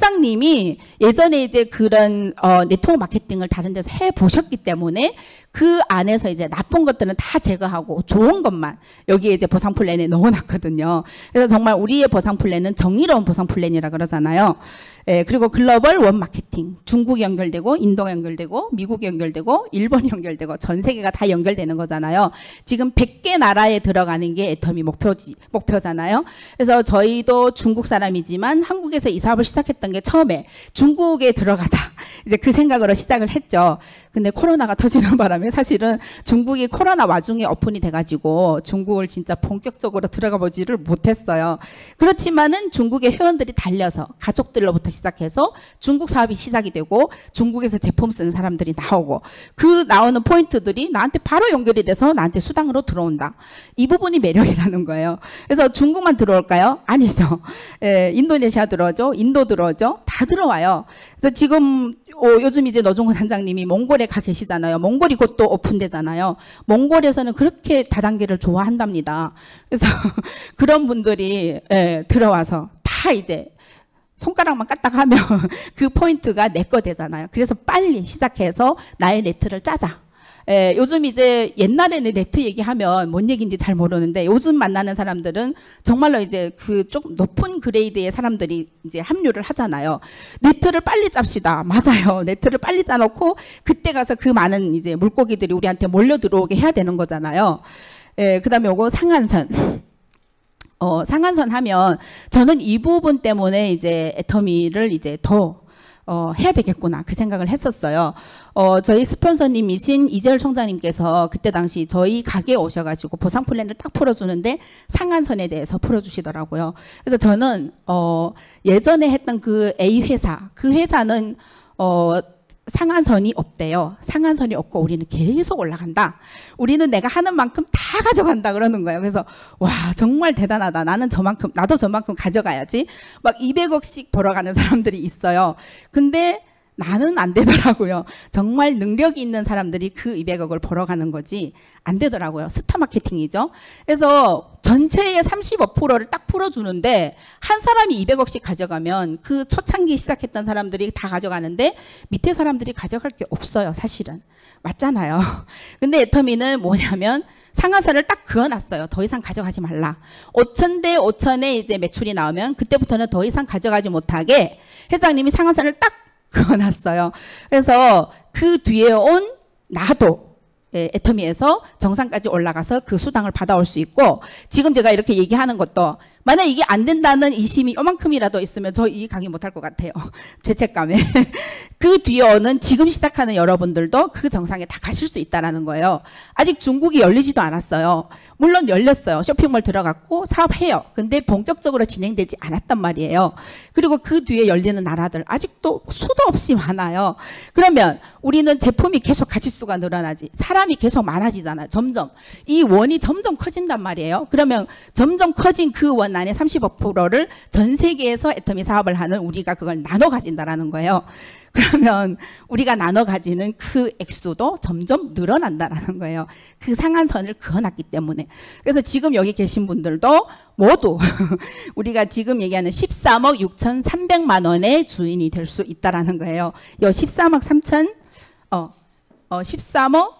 회장님이 예전에 이제 그런 어, 네트워크 마케팅을 다른 데서 해 보셨기 때문에 그 안에서 이제 나쁜 것들은 다 제거하고 좋은 것만 여기에 이제 보상 플랜에 넣어놨거든요. 그래서 정말 우리의 보상 플랜은 정의로운 보상 플랜이라 그러잖아요. 예, 그리고 글로벌 원 마케팅, 중국이 연결되고 인도가 연결되고 미국이 연결되고 일본이 연결되고 전 세계가 다 연결되는 거잖아요. 지금 백 개 나라에 들어가는 게 애터미 목표지, 목표잖아요. 그래서 저희도 중국 사람이지만 한국에서 이 사업을 시작했던 게 처음에 중국에 들어가자. 이제 그 생각으로 시작을 했죠. 근데 코로나가 터지는 바람에 사실은 중국이 코로나 와중에 오픈이 돼가지고 중국을 진짜 본격적으로 들어가 보지를 못했어요. 그렇지만은 중국의 회원들이 달려서 가족들로부터 시작해서 중국 사업이 시작이 되고 중국에서 제품 쓰는 사람들이 나오고 그 나오는 포인트들이 나한테 바로 연결이 돼서 나한테 수당으로 들어온다. 이 부분이 매력이라는 거예요. 그래서 중국만 들어올까요? 아니죠. 예, 인도네시아 들어오죠. 인도 들어오죠. 다 들어와요. 그래서 지금 어, 요즘 이제 노종훈 단장님이 몽골에 가 계시잖아요. 몽골이 곧 또 오픈되잖아요. 몽골에서는 그렇게 다단계를 좋아한답니다. 그래서 그런 분들이 예, 들어와서 다 이제 손가락만 까딱하면 그 포인트가 내 거 되잖아요. 그래서 빨리 시작해서 나의 네트를 짜자. 예, 요즘 이제 옛날에는 네트 얘기하면 뭔 얘기인지 잘 모르는데 요즘 만나는 사람들은 정말로 이제 그 좀 높은 그레이드의 사람들이 이제 합류를 하잖아요. 네트를 빨리 짭시다. 맞아요. 네트를 빨리 짜놓고 그때 가서 그 많은 이제 물고기들이 우리한테 몰려 들어오게 해야 되는 거잖아요. 예, 그 다음에 요거 상한선. 어, 상한선 하면 저는 이 부분 때문에 이제 애터미를 이제 더 어, 해야 되겠구나 그 생각을 했었어요. 어, 저희 스폰서님이신 이재열 총장님께서 그때 당시 저희 가게에 오셔가지고 보상 플랜을 딱 풀어주는데 상한선에 대해서 풀어주시더라고요. 그래서 저는 어, 예전에 했던 그 A 회사, 그 회사는 어, 상한선이 없대요. 상한선이 없고 우리는 계속 올라간다. 우리는 내가 하는 만큼 다 가져간다 그러는 거예요. 그래서 와 정말 대단하다. 나는 저만큼 나도 저만큼 가져가야지. 막 이백억씩 벌어가는 사람들이 있어요. 근데 나는 안 되더라고요. 정말 능력이 있는 사람들이 그 이백억을 벌어가는 거지 안 되더라고요. 스타 마케팅이죠. 그래서 전체의 삼십오 퍼센트를 딱 풀어주는데 한 사람이 이백억씩 가져가면 그 초창기 시작했던 사람들이 다 가져가는데 밑에 사람들이 가져갈 게 없어요. 사실은. 맞잖아요. 근데 애터미는 뭐냐면 상한선을 딱 그어놨어요. 더 이상 가져가지 말라. 오천 대 오천에 이제 매출이 나오면 그때부터는 더 이상 가져가지 못하게 회장님이 상한선을 딱 그어놨어요. 그래서 그 뒤에 온 나도 예, 애터미에서 정상까지 올라가서 그 수당을 받아올 수 있고 지금 제가 이렇게 얘기하는 것도 만약 이게 안 된다는 이심이 요만큼이라도 있으면 저 이 강의 못할 것 같아요. 죄책감에. 그 뒤에 오는 지금 시작하는 여러분들도 그 정상에 다 가실 수 있다는 거예요. 아직 중국이 열리지도 않았어요. 물론 열렸어요. 쇼핑몰 들어갔고 사업해요. 근데 본격적으로 진행되지 않았단 말이에요. 그리고 그 뒤에 열리는 나라들 아직도 수도 없이 많아요. 그러면 우리는 제품이 계속 가짓수가 늘어나지 사람이 계속 많아지잖아요. 점점. 이 원이 점점 커진단 말이에요. 그러면 점점 커진 그 원 안에 삼십오 퍼센트를 전 세계에서 애터미 사업을 하는 우리가 그걸 나눠 가진다라는 거예요. 그러면 우리가 나눠 가지는 그 액수도 점점 늘어난다라는 거예요. 그 상한선을 그어놨기 때문에. 그래서 지금 여기 계신 분들도 모두 우리가 지금 얘기하는 십삼억 육천삼백만 원의 주인이 될 수 있다라는 거예요. 요 십삼억 삼천 어, 어 십삼억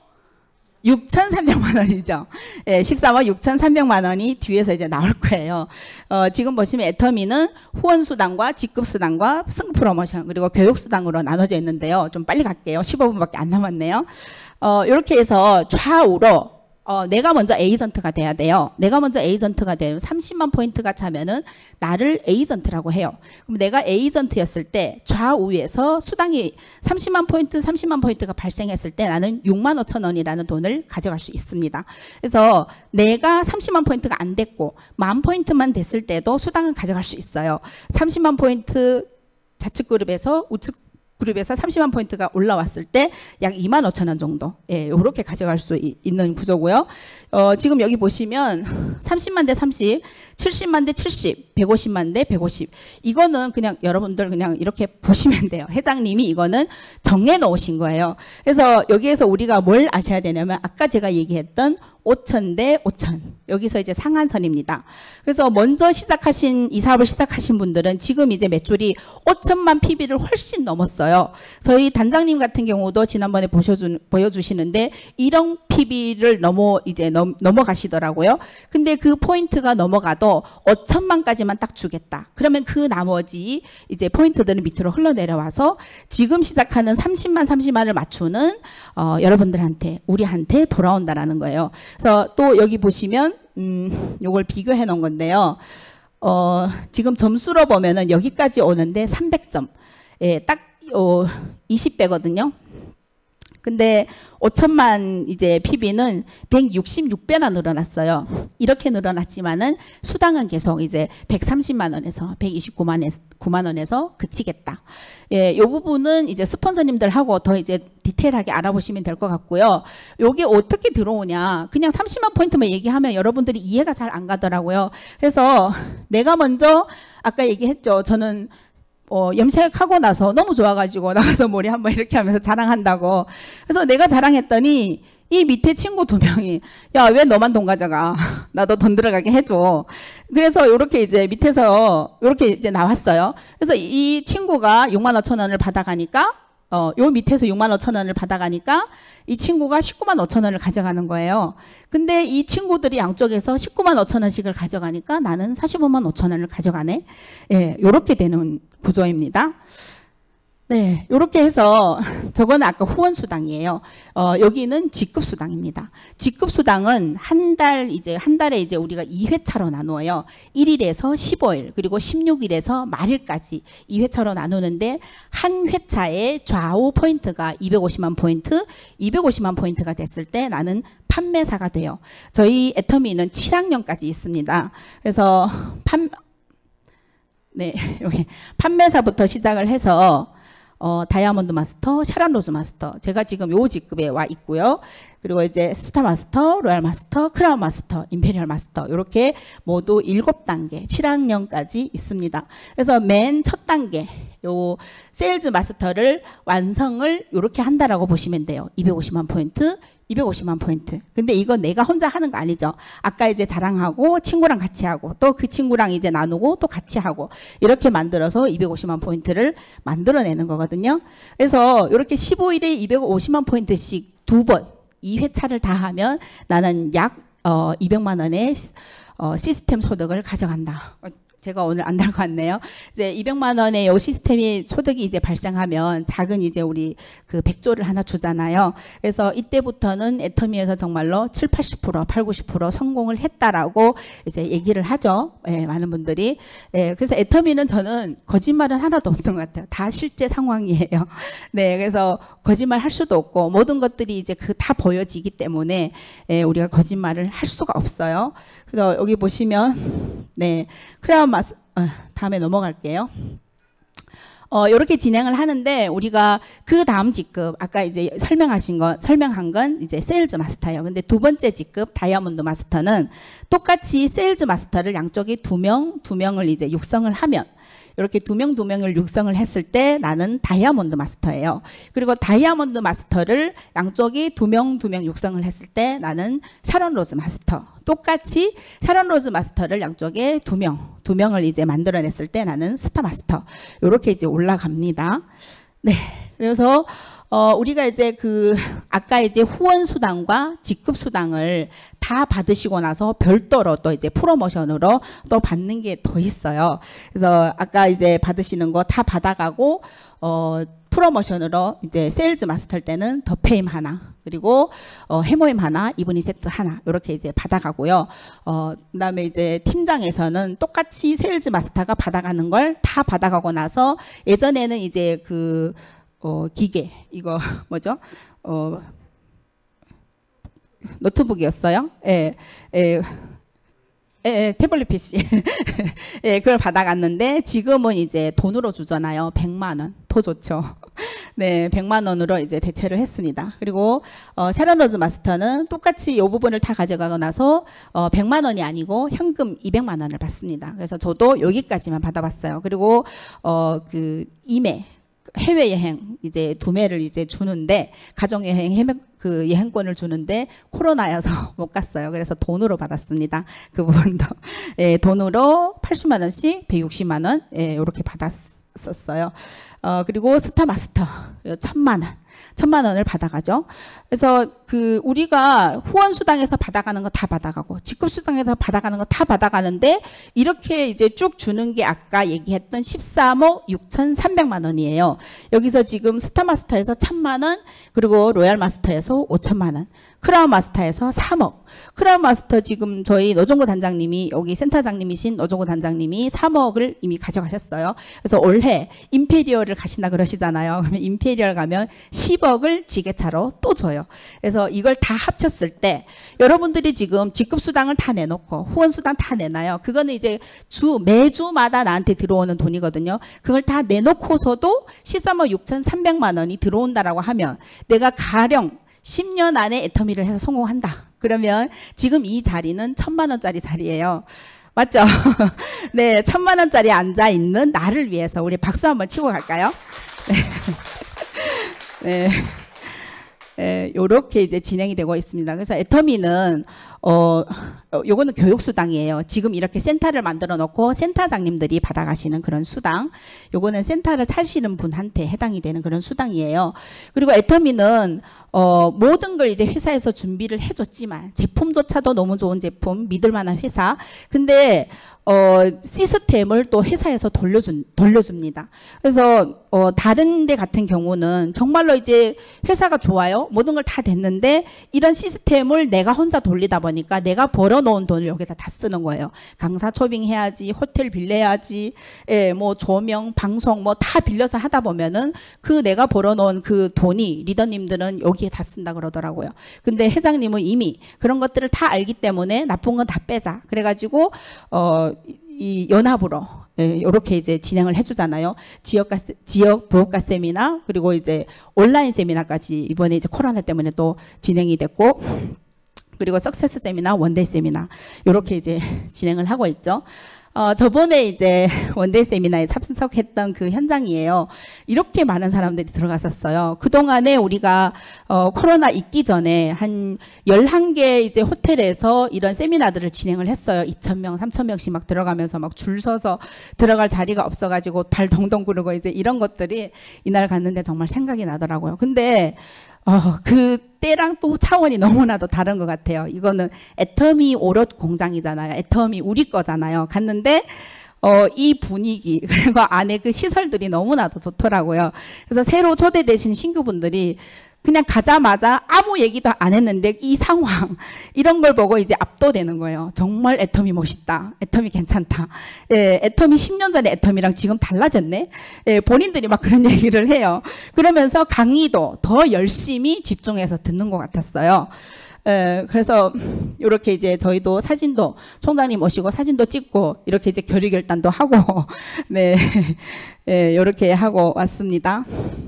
육천삼백만 원이죠. 예, 십삼억 육천삼백만 원이 뒤에서 이제 나올 거예요. 어, 지금 보시면 애터미는 후원수당과 직급수당과 승 프로모션 그리고 교육수당으로 나눠져 있는데요. 좀 빨리 갈게요. 십오 분밖에 안 남았네요. 어, 이렇게 해서 좌우로 어, 내가 먼저 에이전트가 돼야 돼요. 내가 먼저 에이전트가 되면 삼십만 포인트가 차면은 나를 에이전트라고 해요. 그럼 내가 에이전트였을 때 좌우에서 수당이 삼십만 포인트, 삼십만 포인트가 발생했을 때 나는 육만 오천 원이라는 돈을 가져갈 수 있습니다. 그래서 내가 삼십만 포인트가 안 됐고 만 포인트만 됐을 때도 수당은 가져갈 수 있어요. 삼십만 포인트 좌측 그룹에서 우측 그룹에서 삼십만 포인트가 올라왔을 때 약 이만 오천 원 정도 예, 이렇게 가져갈 수 있는 구조고요. 어, 지금 여기 보시면 삼십만 대 삼십, 칠십만 대 칠십, 백오십만 대 백오십 이거는 그냥 여러분들 그냥 이렇게 보시면 돼요. 회장님이 이거는 정해 놓으신 거예요. 그래서 여기에서 우리가 뭘 아셔야 되냐면 아까 제가 얘기했던 오천 대 오천 여기서 이제 상한선입니다. 그래서 먼저 시작하신 이 사업을 시작하신 분들은 지금 이제 매출이 오천만 피비를 훨씬 넘었어요. 저희 단장님 같은 경우도 지난번에 보셔주, 보여주시는데 일억 피비를 넘어 이제 넘, 넘어가시더라고요. 근데 그 포인트가 넘어가도 오천만까지만 딱 주겠다. 그러면 그 나머지 이제 포인트들은 밑으로 흘러내려와서 지금 시작하는 삼십만 삼십만을 맞추는 어, 여러분들한테 우리한테 돌아온다라는 거예요. 그래서 또 여기 보시면 음, 요걸 비교해 놓은 건데요. 어, 지금 점수로 보면은 여기까지 오는데 삼백 점. 예, 딱 어, 이십 배거든요. 근데 오천만 이제 피비는 백육십육 배나 늘어났어요. 이렇게 늘어났지만은 수당은 계속 이제 백삼십만 원에서 백이십구만 원에서 그치겠다. 예, 이 부분은 이제 스폰서님들하고 더 이제 디테일하게 알아보시면 될 것 같고요. 요게 어떻게 들어오냐. 그냥 삼십만 포인트만 얘기하면 여러분들이 이해가 잘 안 가더라고요. 그래서 내가 먼저 아까 얘기했죠. 저는 어, 염색하고 나서 너무 좋아가지고 나가서 머리 한번 이렇게 하면서 자랑한다고. 그래서 내가 자랑했더니 이 밑에 친구 두 명이 야, 왜 너만 돈 가져가? 나도 돈 들어가게 해줘. 그래서 이렇게 이제 밑에서 이렇게 이제 나왔어요. 그래서 이 친구가 육만 오천 원을 받아가니까 어, 요 밑에서 육만 오천 원을 받아가니까 이 친구가 십구만 오천 원을 가져가는 거예요. 근데 이 친구들이 양쪽에서 십구만 오천 원씩을 가져가니까 나는 사십오만 오천 원을 가져가네. 예, 요렇게 되는 구조입니다. 네, 이렇게 해서 저거는 아까 후원 수당이에요. 어, 여기는 직급 수당입니다. 직급 수당은 한 달 이제 한 달에 이제 우리가 이 회차로 나누어요. 일 일에서 십오 일 그리고 십육 일에서 말일까지 이 회차로 나누는데 한 회차의 좌우 포인트가 이백오십만 포인트, 이백오십만 포인트가 됐을 때 나는 판매사가 돼요. 저희 애터미는 칠 학년까지 있습니다. 그래서 판 네, 여기 판매사부터 시작을 해서 어, 다이아몬드 마스터, 샤론 로즈 마스터. 제가 지금 요 직급에 와 있고요. 그리고 이제 스타 마스터, 로얄 마스터, 크라운 마스터, 임페리얼 마스터. 이렇게 모두 일곱 단계, 칠 학년까지 있습니다. 그래서 맨 첫 단계, 요 세일즈 마스터를 완성을 이렇게 한다라고 보시면 돼요. 이백오십만 포인트, 이백오십만 포인트. 근데 이거 내가 혼자 하는 거 아니죠. 아까 이제 자랑하고 친구랑 같이 하고 또 그 친구랑 이제 나누고 또 같이 하고 이렇게 만들어서 이백오십만 포인트를 만들어내는 거거든요. 그래서 이렇게 십오 일에 이백오십만 포인트씩 두 번, 이 회차를 다 하면 나는 약 어, 이백만 원의 어, 시스템 소득을 가져간다. 제가 오늘 안 달 것 같네요. 이제 이백만 원의 요 시스템이 소득이 이제 발생하면 작은 이제 우리 그 백조를 하나 주잖아요. 그래서 이때부터는 애터미에서 정말로 칠, 팔십 퍼센트, 팔, 구십 퍼센트 성공을 했다라고 이제 얘기를 하죠. 예, 많은 분들이. 예, 그래서 애터미는 저는 거짓말은 하나도 없는 것 같아요. 다 실제 상황이에요. 네, 그래서 거짓말 할 수도 없고 모든 것들이 이제 그 다 보여지기 때문에 예, 우리가 거짓말을 할 수가 없어요. 그래서 여기 보시면 네, 크라운 마스 어, 다음에 넘어갈게요. 어, 이렇게 진행을 하는데 우리가 그 다음 직급 아까 이제 설명하신 거 설명한 건 이제 세일즈 마스터예요. 근데 두 번째 직급 다이아몬드 마스터는 똑같이 세일즈 마스터를 양쪽에 두 명, 두 명을 이제 육성을 하면 이렇게 두 명, 두 명을 육성을 했을 때 나는 다이아몬드 마스터예요. 그리고 다이아몬드 마스터를 양쪽이 두 명, 두 명 육성을 했을 때 나는 샤론 로즈 마스터. 똑같이 샤론 로즈 마스터를 양쪽에 두 명, 두 명을 이제 만들어냈을 때 나는 스타 마스터. 이렇게 이제 올라갑니다. 네. 그래서 어, 우리가 이제 그, 아까 이제 후원 수당과 직급 수당을 다 받으시고 나서 별도로 또 이제 프로모션으로 또 받는 게 더 있어요. 그래서 아까 이제 받으시는 거 다 받아가고, 어, 프로모션으로 이제 세일즈 마스터 때는 더 페임 하나, 그리고 어, 해모임 하나, 이브닝 세트 하나, 이렇게 이제 받아가고요. 어, 그 다음에 이제 팀장에서는 똑같이 세일즈 마스터가 받아가는 걸 다 받아가고 나서 예전에는 이제 그, 어, 기계, 이거 뭐죠? 어, 노트북이었어요. 예, 예, 예, 태블릿 피씨. 예, 그걸 받아갔는데 지금은 이제 돈으로 주잖아요. 백만 원. 더 좋죠. 네, 백만 원으로 이제 대체를 했습니다. 그리고 어, 샤론 로즈 마스터는 똑같이 이 부분을 다 가져가고 나서 어, 백만 원이 아니고 현금 이백만 원을 받습니다. 그래서 저도 여기까지만 받아봤어요. 그리고 어, 그 이매 해외여행 이제 두 매를 이제 주는데 가정여행 해외 그 여행권을 주는데 코로나여서 못 갔어요. 그래서 돈으로 받았습니다. 그 부분도 예, 돈으로 팔십만 원씩 백육십만 원 예, 이렇게 받았었어요. 어, 그리고 스타 마스터 천만 원. 천만 원을 받아가죠. 그래서 그 우리가 후원 수당에서 받아가는 거 다 받아가고 직급 수당에서 받아가는 거 다 받아가는데 이렇게 이제 쭉 주는 게 아까 얘기했던 십삼억 육천삼백만 원이에요. 여기서 지금 스타 마스터에서 천만 원, 그리고 로얄 마스터에서 오천만 원, 크라운 마스터에서 삼억. 크라운 마스터 지금 저희 노종구 단장님이 여기 센터장님이신 노종구 단장님이 삼억을 이미 가져가셨어요. 그래서 올해 임페리얼을 가신다 그러시잖아요. 그러면 임페리얼 가면 십억을 지게차로 또 줘요. 그래서 이걸 다 합쳤을 때 여러분들이 지금 직급 수당을 다 내놓고 후원 수당 다 내놔요. 그거는 이제 주 매주마다 나한테 들어오는 돈이거든요. 그걸 다 내놓고서도 십삼억 육천삼백만 원이 들어온다라고 하면 내가 가령 십 년 안에 애터미를 해서 성공한다. 그러면 지금 이 자리는 천만 원짜리 자리예요. 맞죠? 네, 천만 원짜리 앉아 있는 나를 위해서 우리 박수 한번 치고 갈까요? 네. 네. 네, 요렇게 이제 진행이 되고 있습니다. 그래서 애터미는 어, 어, 요거는 교육수당이에요. 지금 이렇게 센터를 만들어 놓고 센터장님들이 받아가시는 그런 수당. 요거는 센터를 차시는 분한테 해당이 되는 그런 수당이에요. 그리고 애터미는 어, 모든 걸 이제 회사에서 준비를 해줬지만 제품조차도 너무 좋은 제품, 믿을 만한 회사. 근데 어, 시스템을 또 회사에서 돌려준, 돌려줍니다. 그래서, 어, 다른 데 같은 경우는 정말로 이제 회사가 좋아요. 모든 걸 다 됐는데 이런 시스템을 내가 혼자 돌리다 보니까 내가 벌어놓은 돈을 여기다 다 쓰는 거예요. 강사 초빙 해야지, 호텔 빌려야지, 예, 뭐 조명, 방송 뭐 다 빌려서 하다 보면은 그 내가 벌어놓은 그 돈이 리더님들은 여기에 다 쓴다 그러더라고요. 근데 회장님은 이미 그런 것들을 다 알기 때문에 나쁜 건 다 빼자. 그래가지고, 어, 이 연합으로 예, 이렇게 이제 진행을 해주잖아요. 지역가 지역 부업가 세미나 그리고 이제 온라인 세미나까지 이번에 이제 코로나 때문에 또 진행이 됐고 그리고 석세스 세미나, 원데이 세미나 이렇게 이제 진행을 하고 있죠. 어, 저번에 이제 원데이 세미나에 참석했던 그 현장이에요. 이렇게 많은 사람들이 들어갔었어요. 그동안에 우리가 어, 코로나 있기 전에 한 열한 개 이제 호텔에서 이런 세미나들을 진행을 했어요. 이천 명, 삼천 명씩 막 들어가면서 막 줄 서서 들어갈 자리가 없어가지고 발 동동 구르고 이제 이런 것들이 이날 갔는데 정말 생각이 나더라고요. 근데 어, 그때랑 또 차원이 너무나도 다른 것 같아요. 이거는 애터미 오롯 공장이잖아요. 애터미 우리 거잖아요. 갔는데 어, 이 분위기 그리고 안에 그 시설들이 너무나도 좋더라고요. 그래서 새로 초대되신 신규분들이 그냥 가자마자 아무 얘기도 안 했는데 이 상황 이런 걸 보고 이제 압도되는 거예요. 정말 애터미 멋있다. 애터미 괜찮다. 예, 애터미 십 년 전에 애터미랑 지금 달라졌네. 예, 본인들이 막 그런 얘기를 해요. 그러면서 강의도 더 열심히 집중해서 듣는 것 같았어요. 예, 그래서 이렇게 이제 저희도 사진도 총장님 오시고 사진도 찍고 이렇게 이제 결의결단도 하고 네, 예, 이렇게 하고 왔습니다.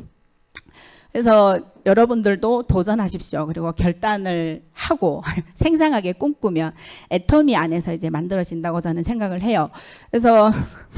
그래서 여러분들도 도전하십시오. 그리고 결단을 하고 생생하게 꿈꾸면 애터미 안에서 이제 만들어진다고 저는 생각을 해요. 그래서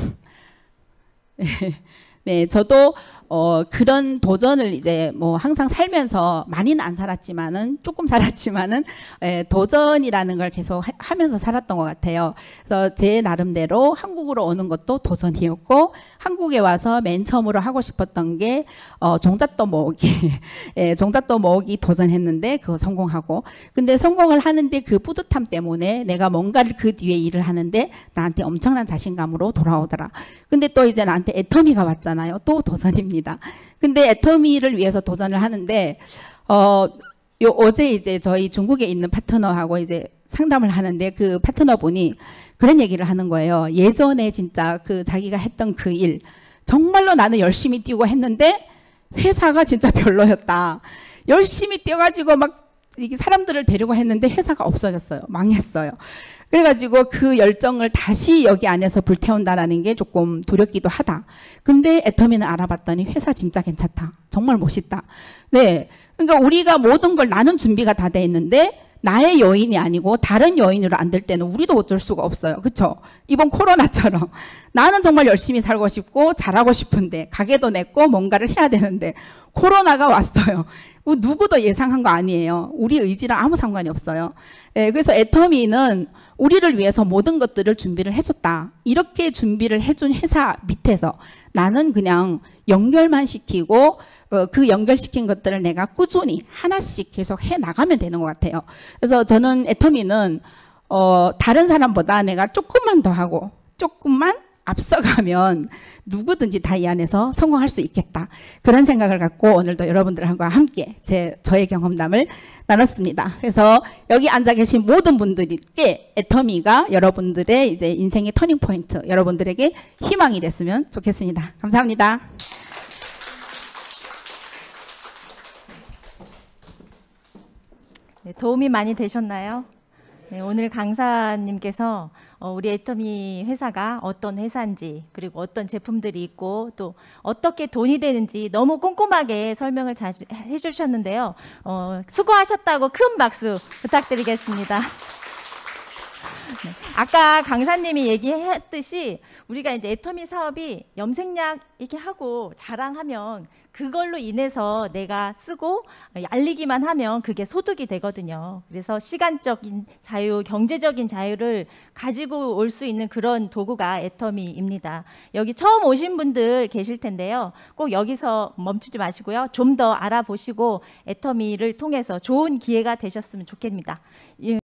네, 저도 어, 그런 도전을 이제 뭐 항상 살면서 많이는 안 살았지만은 조금 살았지만은 예, 도전이라는 걸 계속 하, 하면서 살았던 것 같아요. 그래서 제 나름대로 한국으로 오는 것도 도전이었고 한국에 와서 맨 처음으로 하고 싶었던 게 어, 종잣돈 모으기, 예, 종잣돈 모으기 도전했는데 그거 성공하고 근데 성공을 하는데 그 뿌듯함 때문에 내가 뭔가를 그 뒤에 일을 하는데 나한테 엄청난 자신감으로 돌아오더라. 근데 또 이제 나한테 애터미가 왔잖아요. 또 도전입니다. 근데 애터미를 위해서 도전을 하는데 어, 요 어제 이제 저희 중국에 있는 파트너하고 이제 상담을 하는데 그 파트너분이 그런 얘기를 하는 거예요. 예전에 진짜 그 자기가 했던 그 일 정말로 나는 열심히 뛰고 했는데 회사가 진짜 별로였다. 열심히 뛰어가지고 막 이게 사람들을 데리고 했는데 회사가 없어졌어요. 망했어요. 그래가지고 그 열정을 다시 여기 안에서 불태운다라는 게 조금 두렵기도 하다. 근데 애터미는 알아봤더니 회사 진짜 괜찮다. 정말 멋있다. 네. 그러니까 우리가 모든 걸 나는 준비가 다 돼 있는데 나의 요인이 아니고 다른 요인으로 안 될 때는 우리도 어쩔 수가 없어요. 그렇죠? 이번 코로나처럼 나는 정말 열심히 살고 싶고 잘하고 싶은데 가게도 냈고 뭔가를 해야 되는데 코로나가 왔어요. 누구도 예상한 거 아니에요. 우리 의지랑 아무 상관이 없어요. 예, 그래서 애터미는 우리를 위해서 모든 것들을 준비를 해줬다. 이렇게 준비를 해준 회사 밑에서 나는 그냥 연결만 시키고 어, 그 연결시킨 것들을 내가 꾸준히 하나씩 계속 해 나가면 되는 것 같아요. 그래서 저는 애터미는 어, 다른 사람보다 내가 조금만 더 하고 조금만 앞서가면 누구든지 다 이 안에서 성공할 수 있겠다. 그런 생각을 갖고 오늘도 여러분들과 함께 제 저의 경험담을 나눴습니다. 그래서 여기 앉아 계신 모든 분들께 애터미가 여러분들의 이제 인생의 터닝 포인트, 여러분들에게 희망이 됐으면 좋겠습니다. 감사합니다. 네, 도움이 많이 되셨나요? 네, 오늘 강사님께서 어, 우리 애터미 회사가 어떤 회사인지 그리고 어떤 제품들이 있고 또 어떻게 돈이 되는지 너무 꼼꼼하게 설명을 잘 해주셨는데요. 어, 수고하셨다고 큰 박수 부탁드리겠습니다. 네. 아까 강사님이 얘기했듯이 우리가 이제 애터미 사업이 염색약 이렇게 하고 자랑하면 그걸로 인해서 내가 쓰고 알리기만 하면 그게 소득이 되거든요. 그래서 시간적인 자유, 경제적인 자유를 가지고 올 수 있는 그런 도구가 애터미입니다. 여기 처음 오신 분들 계실 텐데요. 꼭 여기서 멈추지 마시고요. 좀 더 알아보시고 애터미를 통해서 좋은 기회가 되셨으면 좋겠습니다.